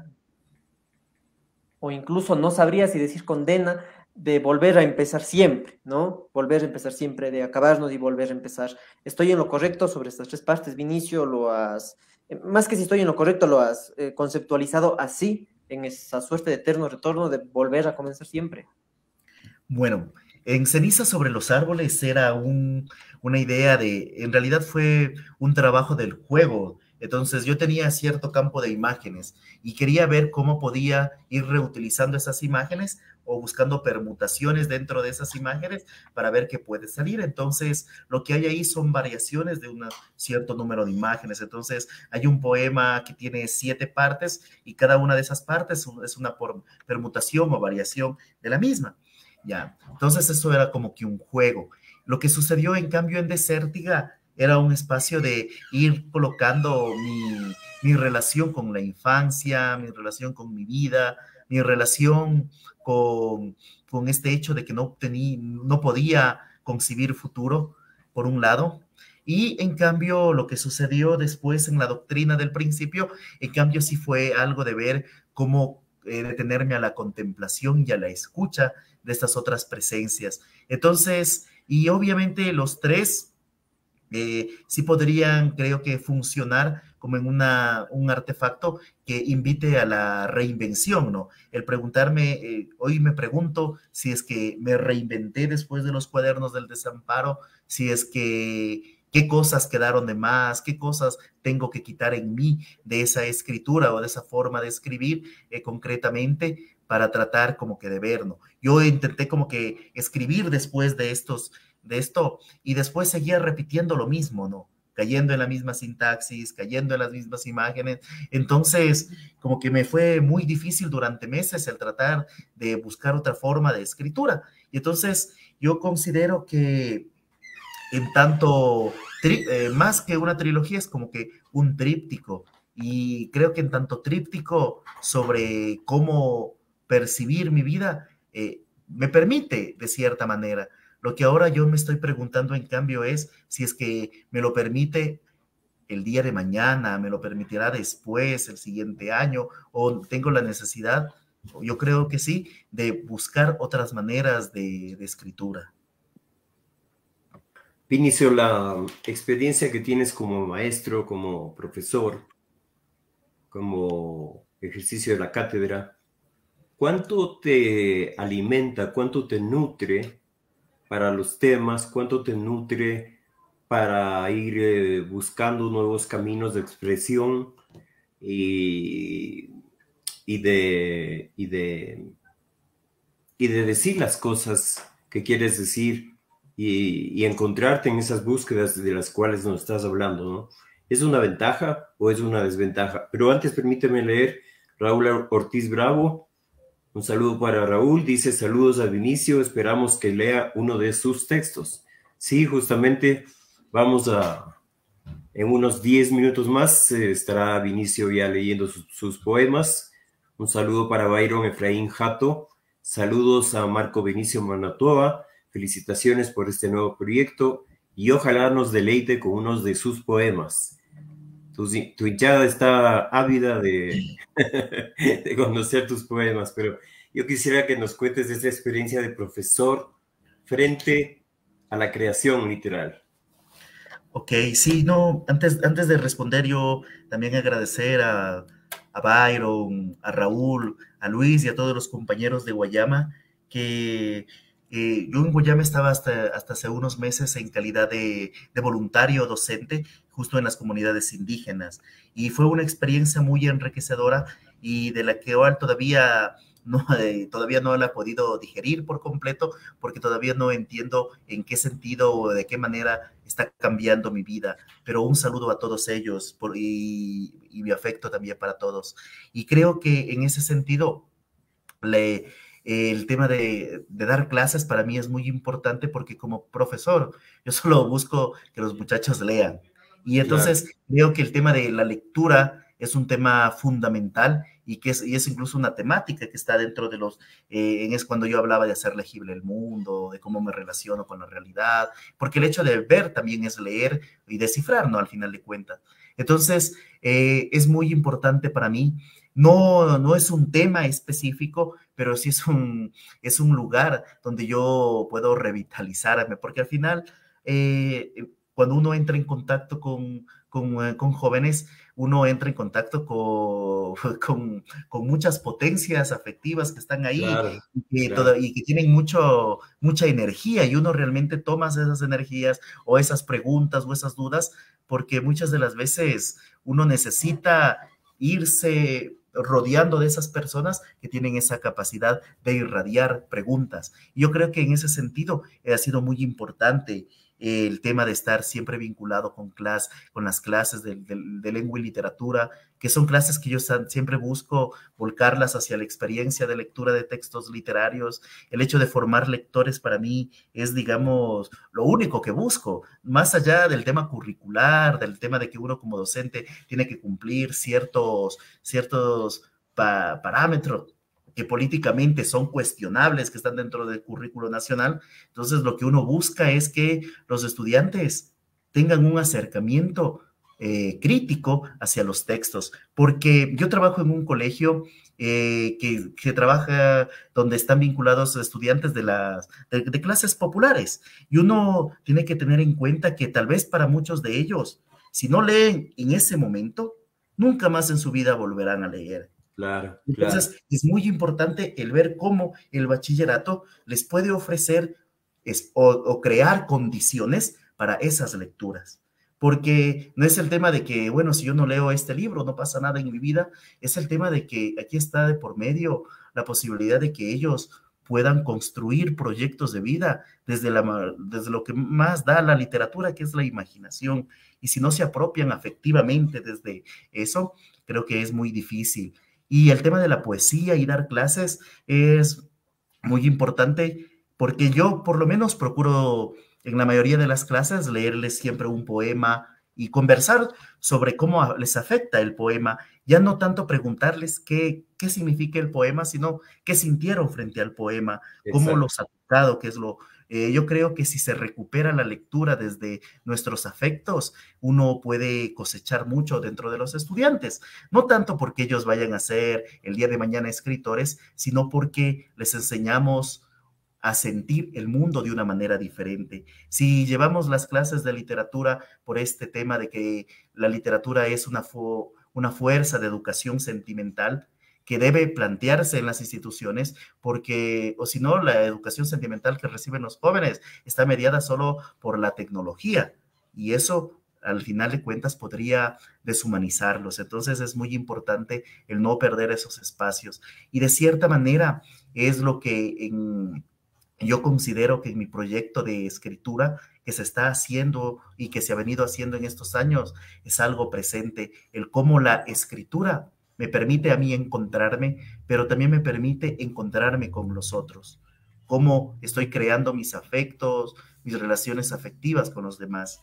o incluso no sabría si decir condena, de volver a empezar siempre, ¿no? Volver a empezar siempre, de acabarnos y volver a empezar. Estoy en lo correcto sobre estas tres partes, Vinicio, lo has, más que si estoy en lo correcto, lo has eh, conceptualizado así, en esa suerte de eterno retorno de volver a comenzar siempre. Bueno, en Ceniza sobre los árboles era un, una idea de, en realidad fue un trabajo del juego. Entonces yo tenía cierto campo de imágenes y quería ver cómo podía ir reutilizando esas imágenes o buscando permutaciones dentro de esas imágenes para ver qué puede salir. Entonces lo que hay ahí son variaciones de un cierto número de imágenes. Entonces hay un poema que tiene siete partes y cada una de esas partes es una permutación o variación de la misma. Ya, entonces eso era como que un juego. Lo que sucedió en cambio en Desértica era un espacio de ir colocando mi, mi relación con la infancia, mi relación con mi vida, mi relación con, con este hecho de que no, tenía, no podía concebir futuro, por un lado. Y en cambio lo que sucedió después en la doctrina del principio, en cambio sí fue algo de ver cómo eh, detenerme a la contemplación y a la escucha de estas otras presencias. Entonces, y obviamente los tres eh, sí podrían, creo que, funcionar como en una, un artefacto que invite a la reinvención, ¿no? El preguntarme, eh, hoy me pregunto si es que me reinventé después de los cuadernos del desamparo, si es que, qué cosas quedaron de más, qué cosas tengo que quitar en mí de esa escritura o de esa forma de escribir eh, concretamente, para tratar como que de ver, ¿no? Yo intenté como que escribir después de estos, de esto, y después seguía repitiendo lo mismo, ¿no? cayendo en la misma sintaxis, cayendo en las mismas imágenes. Entonces, como que me fue muy difícil durante meses el tratar de buscar otra forma de escritura. Y entonces yo considero que en tanto, eh, más que una trilogía, es como que un tríptico. Y creo que en tanto tríptico sobre cómo percibir mi vida, eh, me permite de cierta manera. Lo que ahora yo me estoy preguntando, en cambio, es si es que me lo permite el día de mañana, me lo permitirá después, el siguiente año, o tengo la necesidad, yo creo que sí, de buscar otras maneras de, de escritura. Vinicio, la experiencia que tienes como maestro, como profesor, como ejercicio de la cátedra, ¿cuánto te alimenta, cuánto te nutre para los temas, cuánto te nutre para ir eh, buscando nuevos caminos de expresión y, y, de, y, de, y de decir las cosas que quieres decir y, y encontrarte en esas búsquedas de las cuales nos estás hablando, ¿no? ¿Es una ventaja o es una desventaja? Pero antes permíteme leer Raúl Ortiz Bravo. Un saludo para Raúl. Dice, saludos a Vinicio. Esperamos que lea uno de sus textos. Sí, justamente vamos a... En unos diez minutos más eh, estará Vinicio ya leyendo su, sus poemas. Un saludo para Byron Efraín Jato. Saludos a Marco Vinicio Manotoa. Felicitaciones por este nuevo proyecto y ojalá nos deleite con unos de sus poemas. Tu, tu hinchada está ávida de, de conocer tus poemas, pero yo quisiera que nos cuentes de esa experiencia de profesor frente a la creación literal. Ok, sí, no, antes, antes de responder, yo también agradecer a, a Byron, a Raúl, a Luis y a todos los compañeros de Guayama, que eh, yo en Guayama estaba hasta, hasta hace unos meses en calidad de, de voluntario docente, justo en las comunidades indígenas, y fue una experiencia muy enriquecedora y de la que ahora todavía no, eh, todavía no la he podido digerir por completo, porque todavía no entiendo en qué sentido o de qué manera está cambiando mi vida, pero un saludo a todos ellos por, y, y mi afecto también para todos. Y creo que en ese sentido, le, eh, el tema de, de dar clases para mí es muy importante porque como profesor, yo solo busco que los muchachos lean. Y entonces claro, creo que el tema de la lectura es un tema fundamental y que es, y es incluso una temática que está dentro de los, eh, es cuando yo hablaba de hacer legible el mundo, de cómo me relaciono con la realidad, porque el hecho de ver también es leer y descifrar, ¿no? Al final de cuentas. Entonces, eh, es muy importante para mí. No, no es un tema específico, pero sí es un, es un lugar donde yo puedo revitalizarme, porque al final, eh, cuando uno entra en contacto con, con, con jóvenes, uno entra en contacto con, con, con muchas potencias afectivas que están ahí, claro, y, que claro. toda, y que tienen mucho, mucha energía, y uno realmente toma esas energías o esas preguntas o esas dudas, porque muchas de las veces uno necesita irse rodeando de esas personas que tienen esa capacidad de irradiar preguntas. Y yo creo que en ese sentido eh, ha sido muy importante eh, el tema de estar siempre vinculado con, clase, con las clases de, de, de lengua y literatura, que son clases que yo siempre busco volcarlas hacia la experiencia de lectura de textos literarios. El hecho de formar lectores para mí es, digamos, lo único que busco, más allá del tema curricular, del tema de que uno como docente tiene que cumplir ciertos, ciertos pa parámetros que políticamente son cuestionables, que están dentro del currículo nacional. Entonces, lo que uno busca es que los estudiantes tengan un acercamiento eh, crítico hacia los textos, porque yo trabajo en un colegio eh, que, que trabaja donde están vinculados estudiantes de, las, de, de clases populares, y uno tiene que tener en cuenta que tal vez para muchos de ellos, si no leen en ese momento, nunca más en su vida volverán a leer. Claro, Entonces, claro. es muy importante el ver cómo el bachillerato les puede ofrecer es, o, o crear condiciones para esas lecturas. Porque no es el tema de que, bueno, si yo no leo este libro, no pasa nada en mi vida, es el tema de que aquí está de por medio la posibilidad de que ellos puedan construir proyectos de vida desde, la, desde lo que más da la literatura, que es la imaginación. Y si no se apropian afectivamente desde eso, creo que es muy difícil. Y el tema de la poesía y dar clases es muy importante, porque yo por lo menos procuro en la mayoría de las clases leerles siempre un poema y conversar sobre cómo les afecta el poema, ya no tanto preguntarles qué, qué significa el poema, sino qué sintieron frente al poema, cómo Exacto. los ha tocado, qué es lo... Eh, yo creo que si se recupera la lectura desde nuestros afectos, uno puede cosechar mucho dentro de los estudiantes, no tanto porque ellos vayan a ser el día de mañana escritores, sino porque les enseñamos a sentir el mundo de una manera diferente. Si llevamos las clases de literatura por este tema de que la literatura es una, fu una fuerza de educación sentimental que debe plantearse en las instituciones, porque, o si no, la educación sentimental que reciben los jóvenes está mediada solo por la tecnología, y eso, al final de cuentas, podría deshumanizarlos. Entonces es muy importante el no perder esos espacios, y de cierta manera es lo que en... Yo considero que en mi proyecto de escritura que se está haciendo y que se ha venido haciendo en estos años es algo presente, el cómo la escritura me permite a mí encontrarme, pero también me permite encontrarme con los otros, cómo estoy creando mis afectos, mis relaciones afectivas con los demás.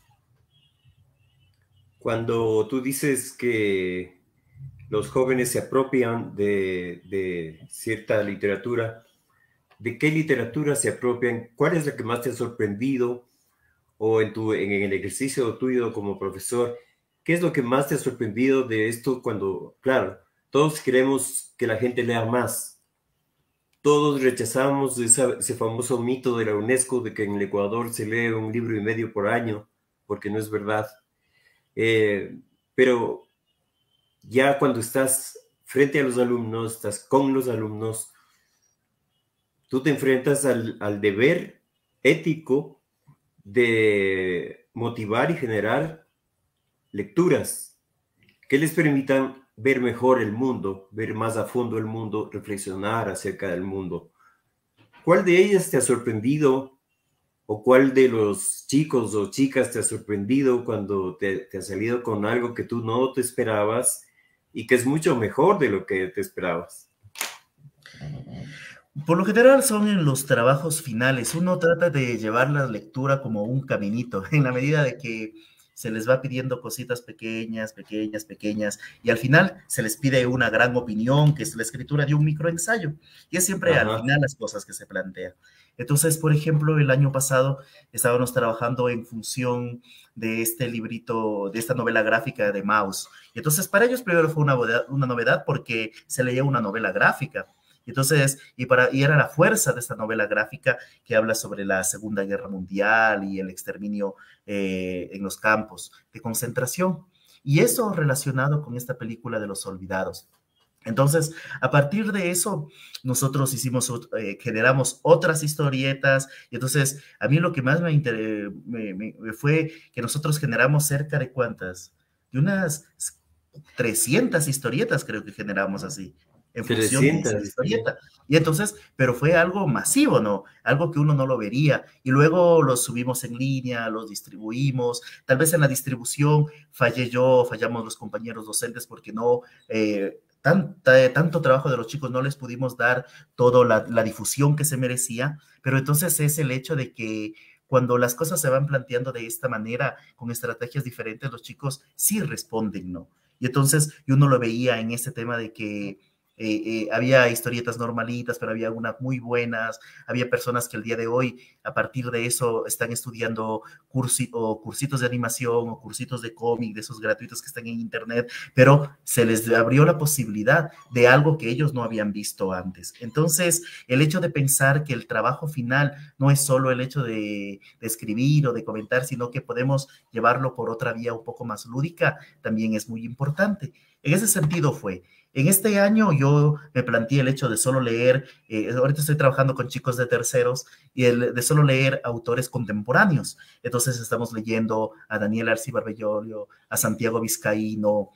Cuando tú dices que los jóvenes se apropian de, de cierta literatura, ¿de qué literatura se apropian? ¿Cuál es la que más te ha sorprendido? O en, tu, en el ejercicio tuyo como profesor, ¿qué es lo que más te ha sorprendido de esto cuando, claro, todos queremos que la gente lea más? Todos rechazamos esa, ese famoso mito de la UNESCO de que en el Ecuador se lee un libro y medio por año, porque no es verdad. Eh, pero ya cuando estás frente a los alumnos, estás con los alumnos, tú te enfrentas al, al deber ético de motivar y generar lecturas que les permitan ver mejor el mundo, ver más a fondo el mundo, reflexionar acerca del mundo. ¿Cuál de ellas te ha sorprendido o cuál de los chicos o chicas te ha sorprendido cuando te, te ha salido con algo que tú no te esperabas y que es mucho mejor de lo que te esperabas? Por lo general son en los trabajos finales. Uno trata de llevar la lectura como un caminito, en la medida de que se les va pidiendo cositas pequeñas, pequeñas, pequeñas, y al final se les pide una gran opinión, que es la escritura de un microensayo, y es siempre Ajá. al final las cosas que se plantean. Entonces, por ejemplo, el año pasado estábamos trabajando en función de este librito, de esta novela gráfica de Maus, y entonces para ellos primero fue una, una novedad porque se leía una novela gráfica. Entonces, y, para, y era la fuerza de esta novela gráfica que habla sobre la Segunda Guerra Mundial y el exterminio eh, en los campos de concentración. Y eso relacionado con esta película de Los Olvidados. Entonces, a partir de eso, nosotros hicimos, eh, generamos otras historietas, y entonces, a mí lo que más me, me, me fue que nosotros generamos cerca de ¿cuántas? De unas trescientas historietas creo que generamos así. En función de esa historieta. Y entonces, pero fue algo masivo, ¿no? Algo que uno no lo vería. Y luego los subimos en línea, los distribuimos. Tal vez en la distribución fallé yo, fallamos los compañeros docentes porque no, eh, tanta, tanto trabajo de los chicos no les pudimos dar toda la, la difusión que se merecía. Pero entonces es el hecho de que cuando las cosas se van planteando de esta manera, con estrategias diferentes, los chicos sí responden, ¿no? Y entonces yo no lo veía en este tema de que Eh, eh, había historietas normalitas, pero había unas muy buenas, había personas que el día de hoy, a partir de eso, están estudiando cursi, o cursitos de animación o cursitos de cómic, de esos gratuitos que están en internet, pero se les abrió la posibilidad de algo que ellos no habían visto antes. Entonces, el hecho de pensar que el trabajo final no es solo el hecho de, de escribir o de comentar, sino que podemos llevarlo por otra vía un poco más lúdica, también es muy importante. En ese sentido fue. En este año yo me planteé el hecho de solo leer, eh, ahorita estoy trabajando con chicos de terceros, y el de solo leer autores contemporáneos. Entonces estamos leyendo a Daniel Arci Barbellolio, a Santiago Vizcaíno,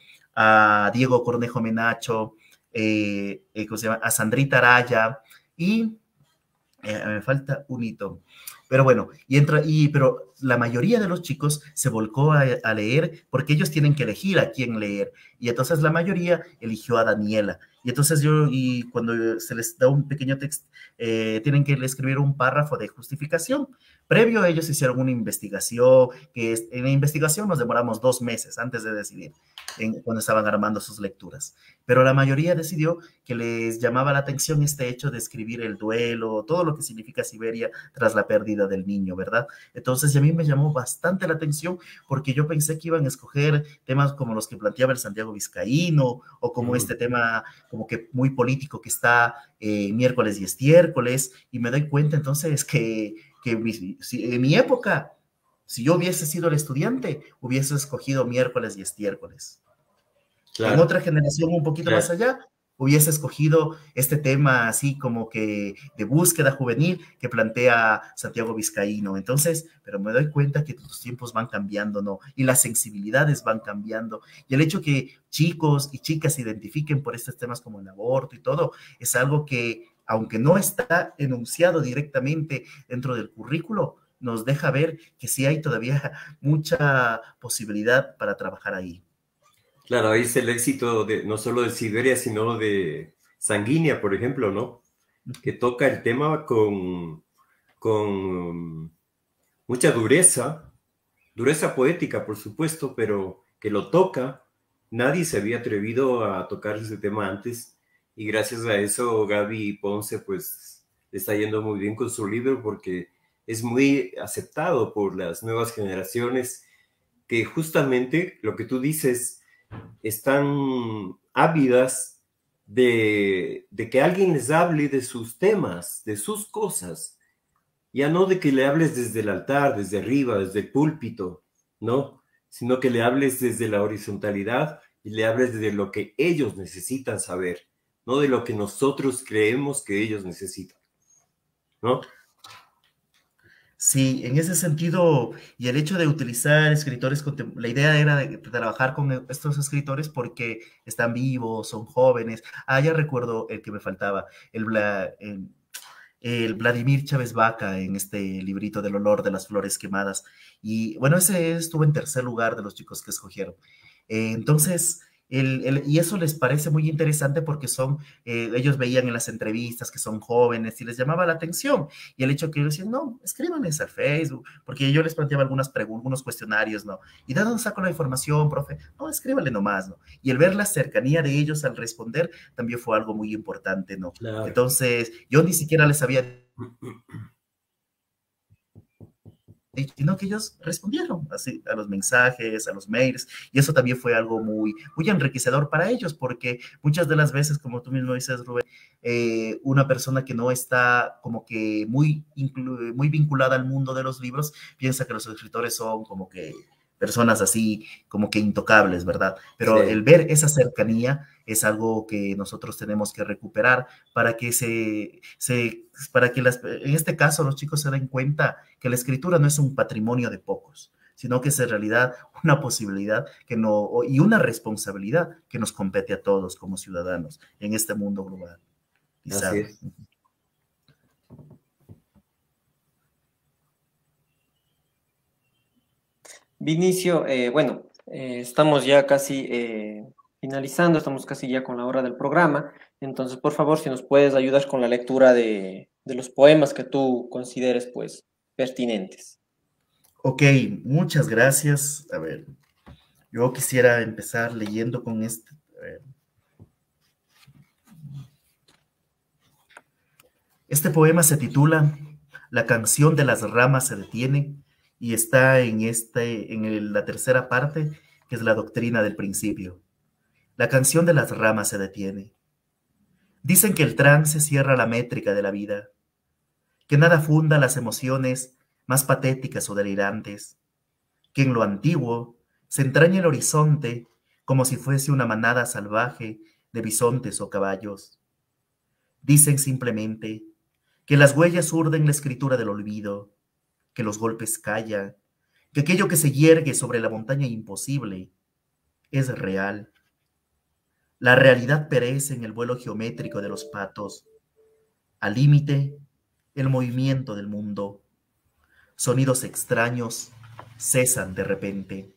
a Diego Cornejo Menacho, eh, eh, ¿cómo se llama? A Sandrita Araya, y Eh, me falta un hito. Pero bueno, y entra, y, pero la mayoría de los chicos se volcó a, a leer porque ellos tienen que elegir a quién leer. Y entonces la mayoría eligió a Daniela. Y entonces yo, y cuando se les da un pequeño texto, eh, tienen que escribir un párrafo de justificación. Previo a ellos hicieron una investigación, que es, en la investigación nos demoramos dos meses antes de decidir, en, cuando estaban armando sus lecturas. Pero la mayoría decidió que les llamaba la atención este hecho de escribir el duelo, todo lo que significa Siberia tras la pérdida del niño, ¿verdad? Entonces a mí me llamó bastante la atención porque yo pensé que iban a escoger temas como los que planteaba el Santiago Vizcaíno o como uh-huh. este tema como que muy político que está eh, miércoles y estiércoles, y me doy cuenta entonces que, que mi, si, en mi época, si yo hubiese sido el estudiante, hubiese escogido miércoles y estiércoles. Claro. En otra generación un poquito claro. más allá, hubiese escogido este tema así como que de búsqueda juvenil que plantea Santiago Vizcaíno. Entonces, pero me doy cuenta que los tiempos van cambiando, ¿no? Y las sensibilidades van cambiando. Y el hecho que chicos y chicas se identifiquen por estos temas como el aborto y todo, es algo que, aunque no está enunciado directamente dentro del currículo, nos deja ver que sí hay todavía mucha posibilidad para trabajar ahí. Claro, ahí es el éxito de, no solo de Siberia, sino de Sanguínea, por ejemplo, ¿no? Que toca el tema con, con mucha dureza, dureza poética, por supuesto, pero que lo toca. Nadie se había atrevido a tocar ese tema antes, y gracias a eso Gaby Ponce, pues, le está yendo muy bien con su libro, porque es muy aceptado por las nuevas generaciones, que justamente lo que tú dices, están ávidas de, de que alguien les hable de sus temas, de sus cosas, ya no de que le hables desde el altar, desde arriba, desde el púlpito, ¿no? Sino que le hables desde la horizontalidad y le hables de lo que ellos necesitan saber, no de lo que nosotros creemos que ellos necesitan, ¿no? Sí, en ese sentido, y el hecho de utilizar escritores, la idea era de trabajar con estos escritores porque están vivos, son jóvenes. Ah, ya recuerdo el que me faltaba, el, el, el Vladimir Chávez Vaca en este librito del olor de las flores quemadas. Y bueno, ese estuvo en tercer lugar de los chicos que escogieron. Eh, entonces... El, el, y eso les parece muy interesante porque son, eh, ellos veían en las entrevistas que son jóvenes y les llamaba la atención. Y el hecho que ellos decían, no, escríbanles al Facebook, porque yo les planteaba algunas preguntas, algunos cuestionarios, ¿no? ¿Y de dónde saco la información, profe? No, escríbanle nomás, ¿no? Y el ver la cercanía de ellos al responder también fue algo muy importante, ¿no? Claro. Entonces, yo ni siquiera les había sino que ellos respondieron así a los mensajes, a los mails, y eso también fue algo muy, muy enriquecedor para ellos, porque muchas de las veces, como tú mismo dices, Rubén, eh, una persona que no está como que muy, muy vinculada al mundo de los libros, piensa que los escritores son como que personas así como que intocables, ¿verdad? Pero sí. El ver esa cercanía es algo que nosotros tenemos que recuperar para que se, se para que las, en este caso los chicos se den cuenta que la escritura no es un patrimonio de pocos, sino que es en realidad una posibilidad que no, y una responsabilidad que nos compete a todos como ciudadanos en este mundo global. Así es. Vinicio, eh, bueno, eh, estamos ya casi eh, finalizando, estamos casi ya con la hora del programa, entonces por favor si nos puedes ayudar con la lectura de, de los poemas que tú consideres pues pertinentes. Ok, muchas gracias. A ver, yo quisiera empezar leyendo con este. A ver. Este poema se titula La canción de las ramas se detiene y está en, este, en el, la tercera parte, que es la doctrina del principio. La canción de las ramas se detiene. Dicen que el trance cierra la métrica de la vida, que nada funda las emociones más patéticas o delirantes, que en lo antiguo se entraña el horizonte como si fuese una manada salvaje de bisontes o caballos. Dicen simplemente que las huellas urden la escritura del olvido, que los golpes callan, que aquello que se yergue sobre la montaña imposible es real. La realidad perece en el vuelo geométrico de los patos. Al límite el movimiento del mundo. Sonidos extraños cesan de repente.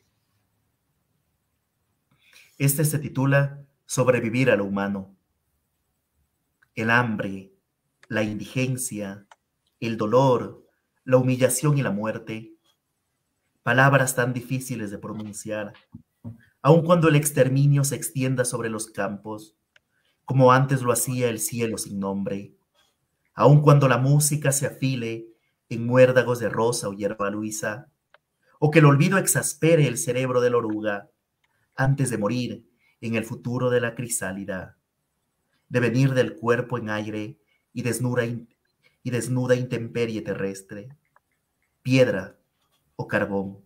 Este se titula Sobrevivir a lo humano. El hambre, la indigencia, el dolor, la humillación y la muerte. Palabras tan difíciles de pronunciar, aun cuando el exterminio se extienda sobre los campos, como antes lo hacía el cielo sin nombre, aun cuando la música se afile en muérdagos de rosa o hierba luisa, o que el olvido exaspere el cerebro de la oruga, antes de morir en el futuro de la crisálida, de venir del cuerpo en aire y desnuda, y desnuda intemperie terrestre, piedra o carbón.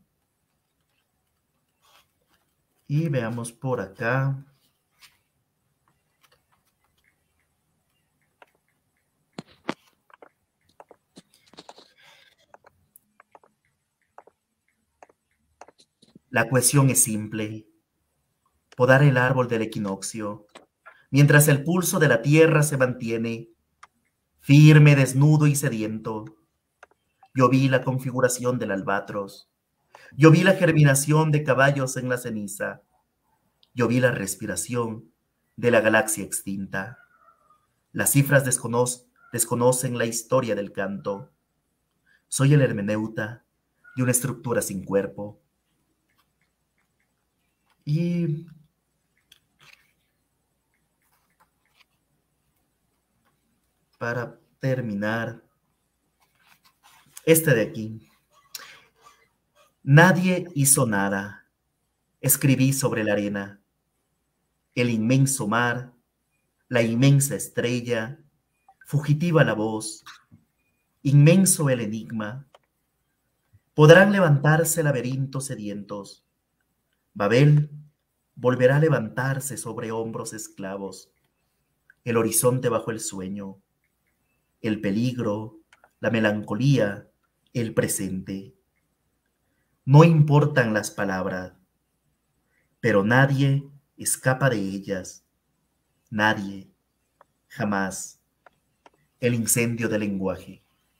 Y veamos por acá. La cuestión es simple. Podar el árbol del equinoccio, mientras el pulso de la tierra se mantiene firme, desnudo y sediento. Yo vi la configuración del albatros. Yo vi la germinación de caballos en la ceniza. Yo vi la respiración de la galaxia extinta. Las cifras descono- desconocen la historia del canto. Soy el hermeneuta de una estructura sin cuerpo. Y para terminar, este de aquí. Nadie hizo nada. Escribí sobre la arena, el inmenso mar, la inmensa estrella, fugitiva la voz, inmenso el enigma. Podrán levantarse laberintos sedientos. Babel volverá a levantarse sobre hombros esclavos. El horizonte bajo el sueño, el peligro, la melancolía, el presente. No importan las palabras, pero nadie escapa de ellas. Nadie, jamás. El incendio del lenguaje.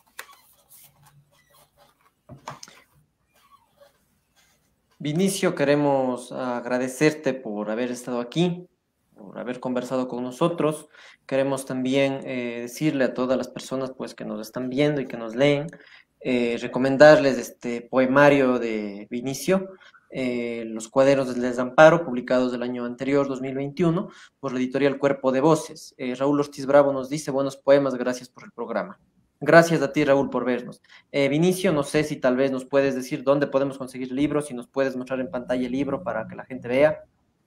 Vinicio, queremos agradecerte por haber estado aquí, por haber conversado con nosotros. Queremos también eh, decirle a todas las personas pues, que nos están viendo y que nos leen, eh, recomendarles este poemario de Vinicio, eh, Los cuadernos del desamparo, publicados del año anterior, dos mil veintiuno, por la editorial Cuerpo de Voces. Eh, Raúl Ortiz Bravo nos dice, buenos poemas, gracias por el programa. Gracias a ti, Raúl, por vernos. Eh, Vinicio, no sé si tal vez nos puedes decir dónde podemos conseguir libros, si nos puedes mostrar en pantalla el libro para que la gente vea.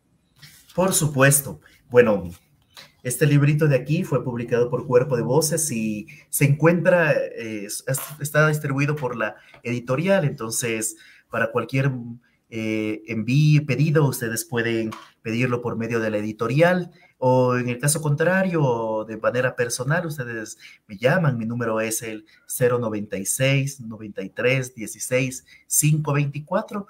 Por supuesto. Bueno, este librito de aquí fue publicado por Cuerpo de Voces y se encuentra, eh, está distribuido por la editorial, entonces para cualquier eh, envío, pedido, ustedes pueden pedirlo por medio de la editorial o en el caso contrario, de manera personal, ustedes me llaman, mi número es el cero noventa y seis, noventa y tres, dieciséis, quinientos veinticuatro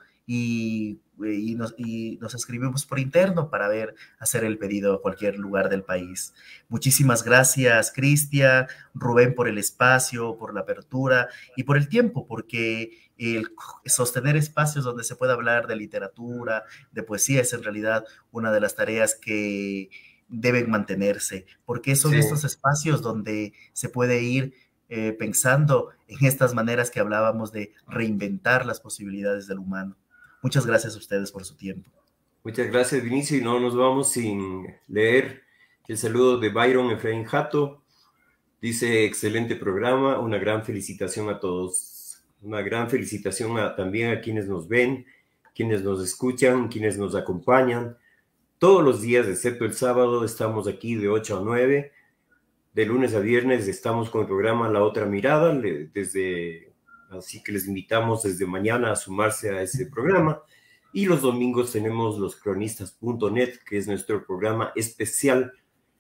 y Y nos, y nos escribimos por interno para ver, hacer el pedido a cualquier lugar del país. Muchísimas gracias, Cristian, Rubén, por el espacio, por la apertura y por el tiempo, porque el sostener espacios donde se pueda hablar de literatura, de poesía, es en realidad una de las tareas que deben mantenerse, porque son sí. estos espacios donde se puede ir eh, pensando en estas maneras que hablábamos de reinventar las posibilidades del humano. Muchas gracias a ustedes por su tiempo. Muchas gracias, Vinicio, y no nos vamos sin leer el saludo de Byron Efraín Jato. Dice, excelente programa, una gran felicitación a todos. Una gran felicitación a, también a quienes nos ven, quienes nos escuchan, quienes nos acompañan. Todos los días, excepto el sábado, estamos aquí de ocho a nueve. De lunes a viernes estamos con el programa La Otra Mirada, desde... Así que les invitamos desde mañana a sumarse a ese programa. Y los domingos tenemos los cronistas punto net, que es nuestro programa especial,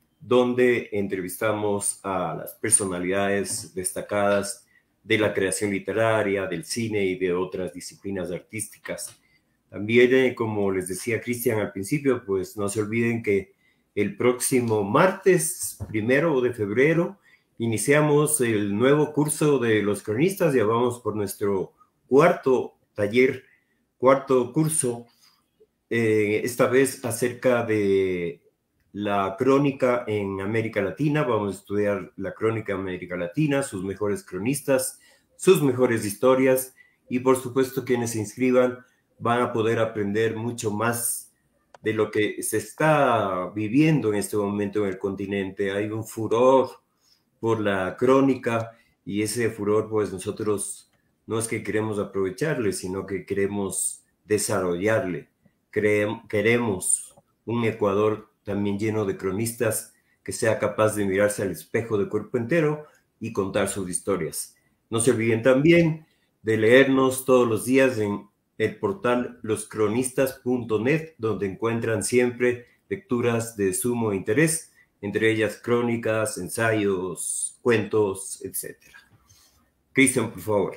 donde entrevistamos a las personalidades destacadas de la creación literaria, del cine y de otras disciplinas artísticas. También, como les decía Cristian al principio, pues no se olviden que el próximo martes, primero de febrero, iniciamos el nuevo curso de los cronistas, ya vamos por nuestro cuarto taller, cuarto curso, eh, esta vez acerca de la crónica en América Latina. Vamos a estudiar la crónica en América Latina, sus mejores cronistas, sus mejores historias, y por supuesto quienes se inscriban van a poder aprender mucho más de lo que se está viviendo en este momento en el continente. Hay un furor por la crónica, y ese furor pues nosotros no es que queremos aprovecharle, sino que queremos desarrollarle. Cre- queremos un Ecuador también lleno de cronistas que sea capaz de mirarse al espejo de cuerpo entero y contar sus historias. No se olviden también de leernos todos los días en el portal los cronistas punto net, donde encuentran siempre lecturas de sumo interés, entre ellas crónicas, ensayos, cuentos, etcétera. Cristian, por favor.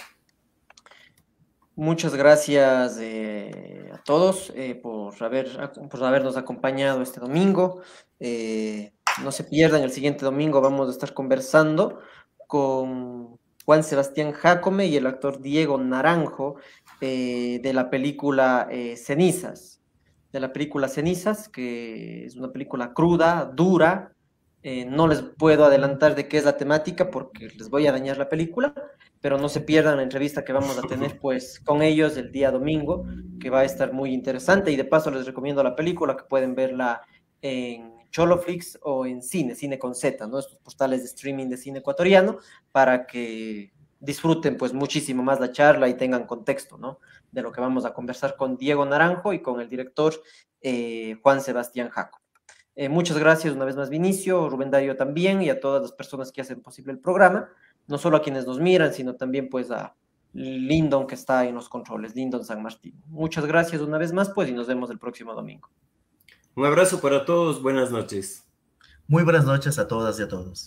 Muchas gracias eh, a todos eh, por, haber, por habernos acompañado este domingo. Eh, no se pierdan, el siguiente domingo vamos a estar conversando con Juan Sebastián Jácome y el actor Diego Naranjo eh, de la película eh, Cenizas. De la película Cenizas, que es una película cruda, dura. Eh, no les puedo adelantar de qué es la temática porque les voy a dañar la película, pero no se pierdan la entrevista que vamos a tener pues con ellos el día domingo, que va a estar muy interesante, y de paso les recomiendo la película, que pueden verla en Choloflix o en Cine, Cine con Z, ¿no? Estos portales de streaming de cine ecuatoriano, para que disfruten pues muchísimo más la charla y tengan contexto, ¿no? De lo que vamos a conversar con Diego Naranjo y con el director eh, Juan Sebastián Jaco. Eh, muchas gracias una vez más, Vinicio, Rubén Darío también, y a todas las personas que hacen posible el programa, no solo a quienes nos miran, sino también pues a Lindon, que está en los controles, Lindon San Martín. Muchas gracias una vez más, pues, y nos vemos el próximo domingo. Un abrazo para todos, buenas noches. Muy buenas noches a todas y a todos.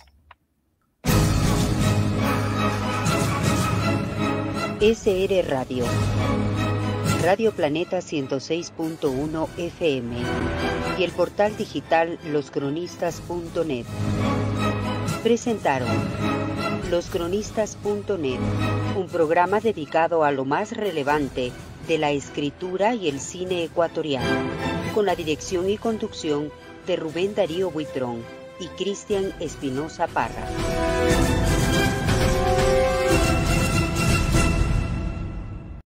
S R Radio, Radio Planeta ciento seis punto uno F M y el portal digital los cronistas punto net presentaron los cronistas punto net, un programa dedicado a lo más relevante de la escritura y el cine ecuatoriano, con la dirección y conducción de Rubén Darío Buitrón y Cristian Espinosa Parra.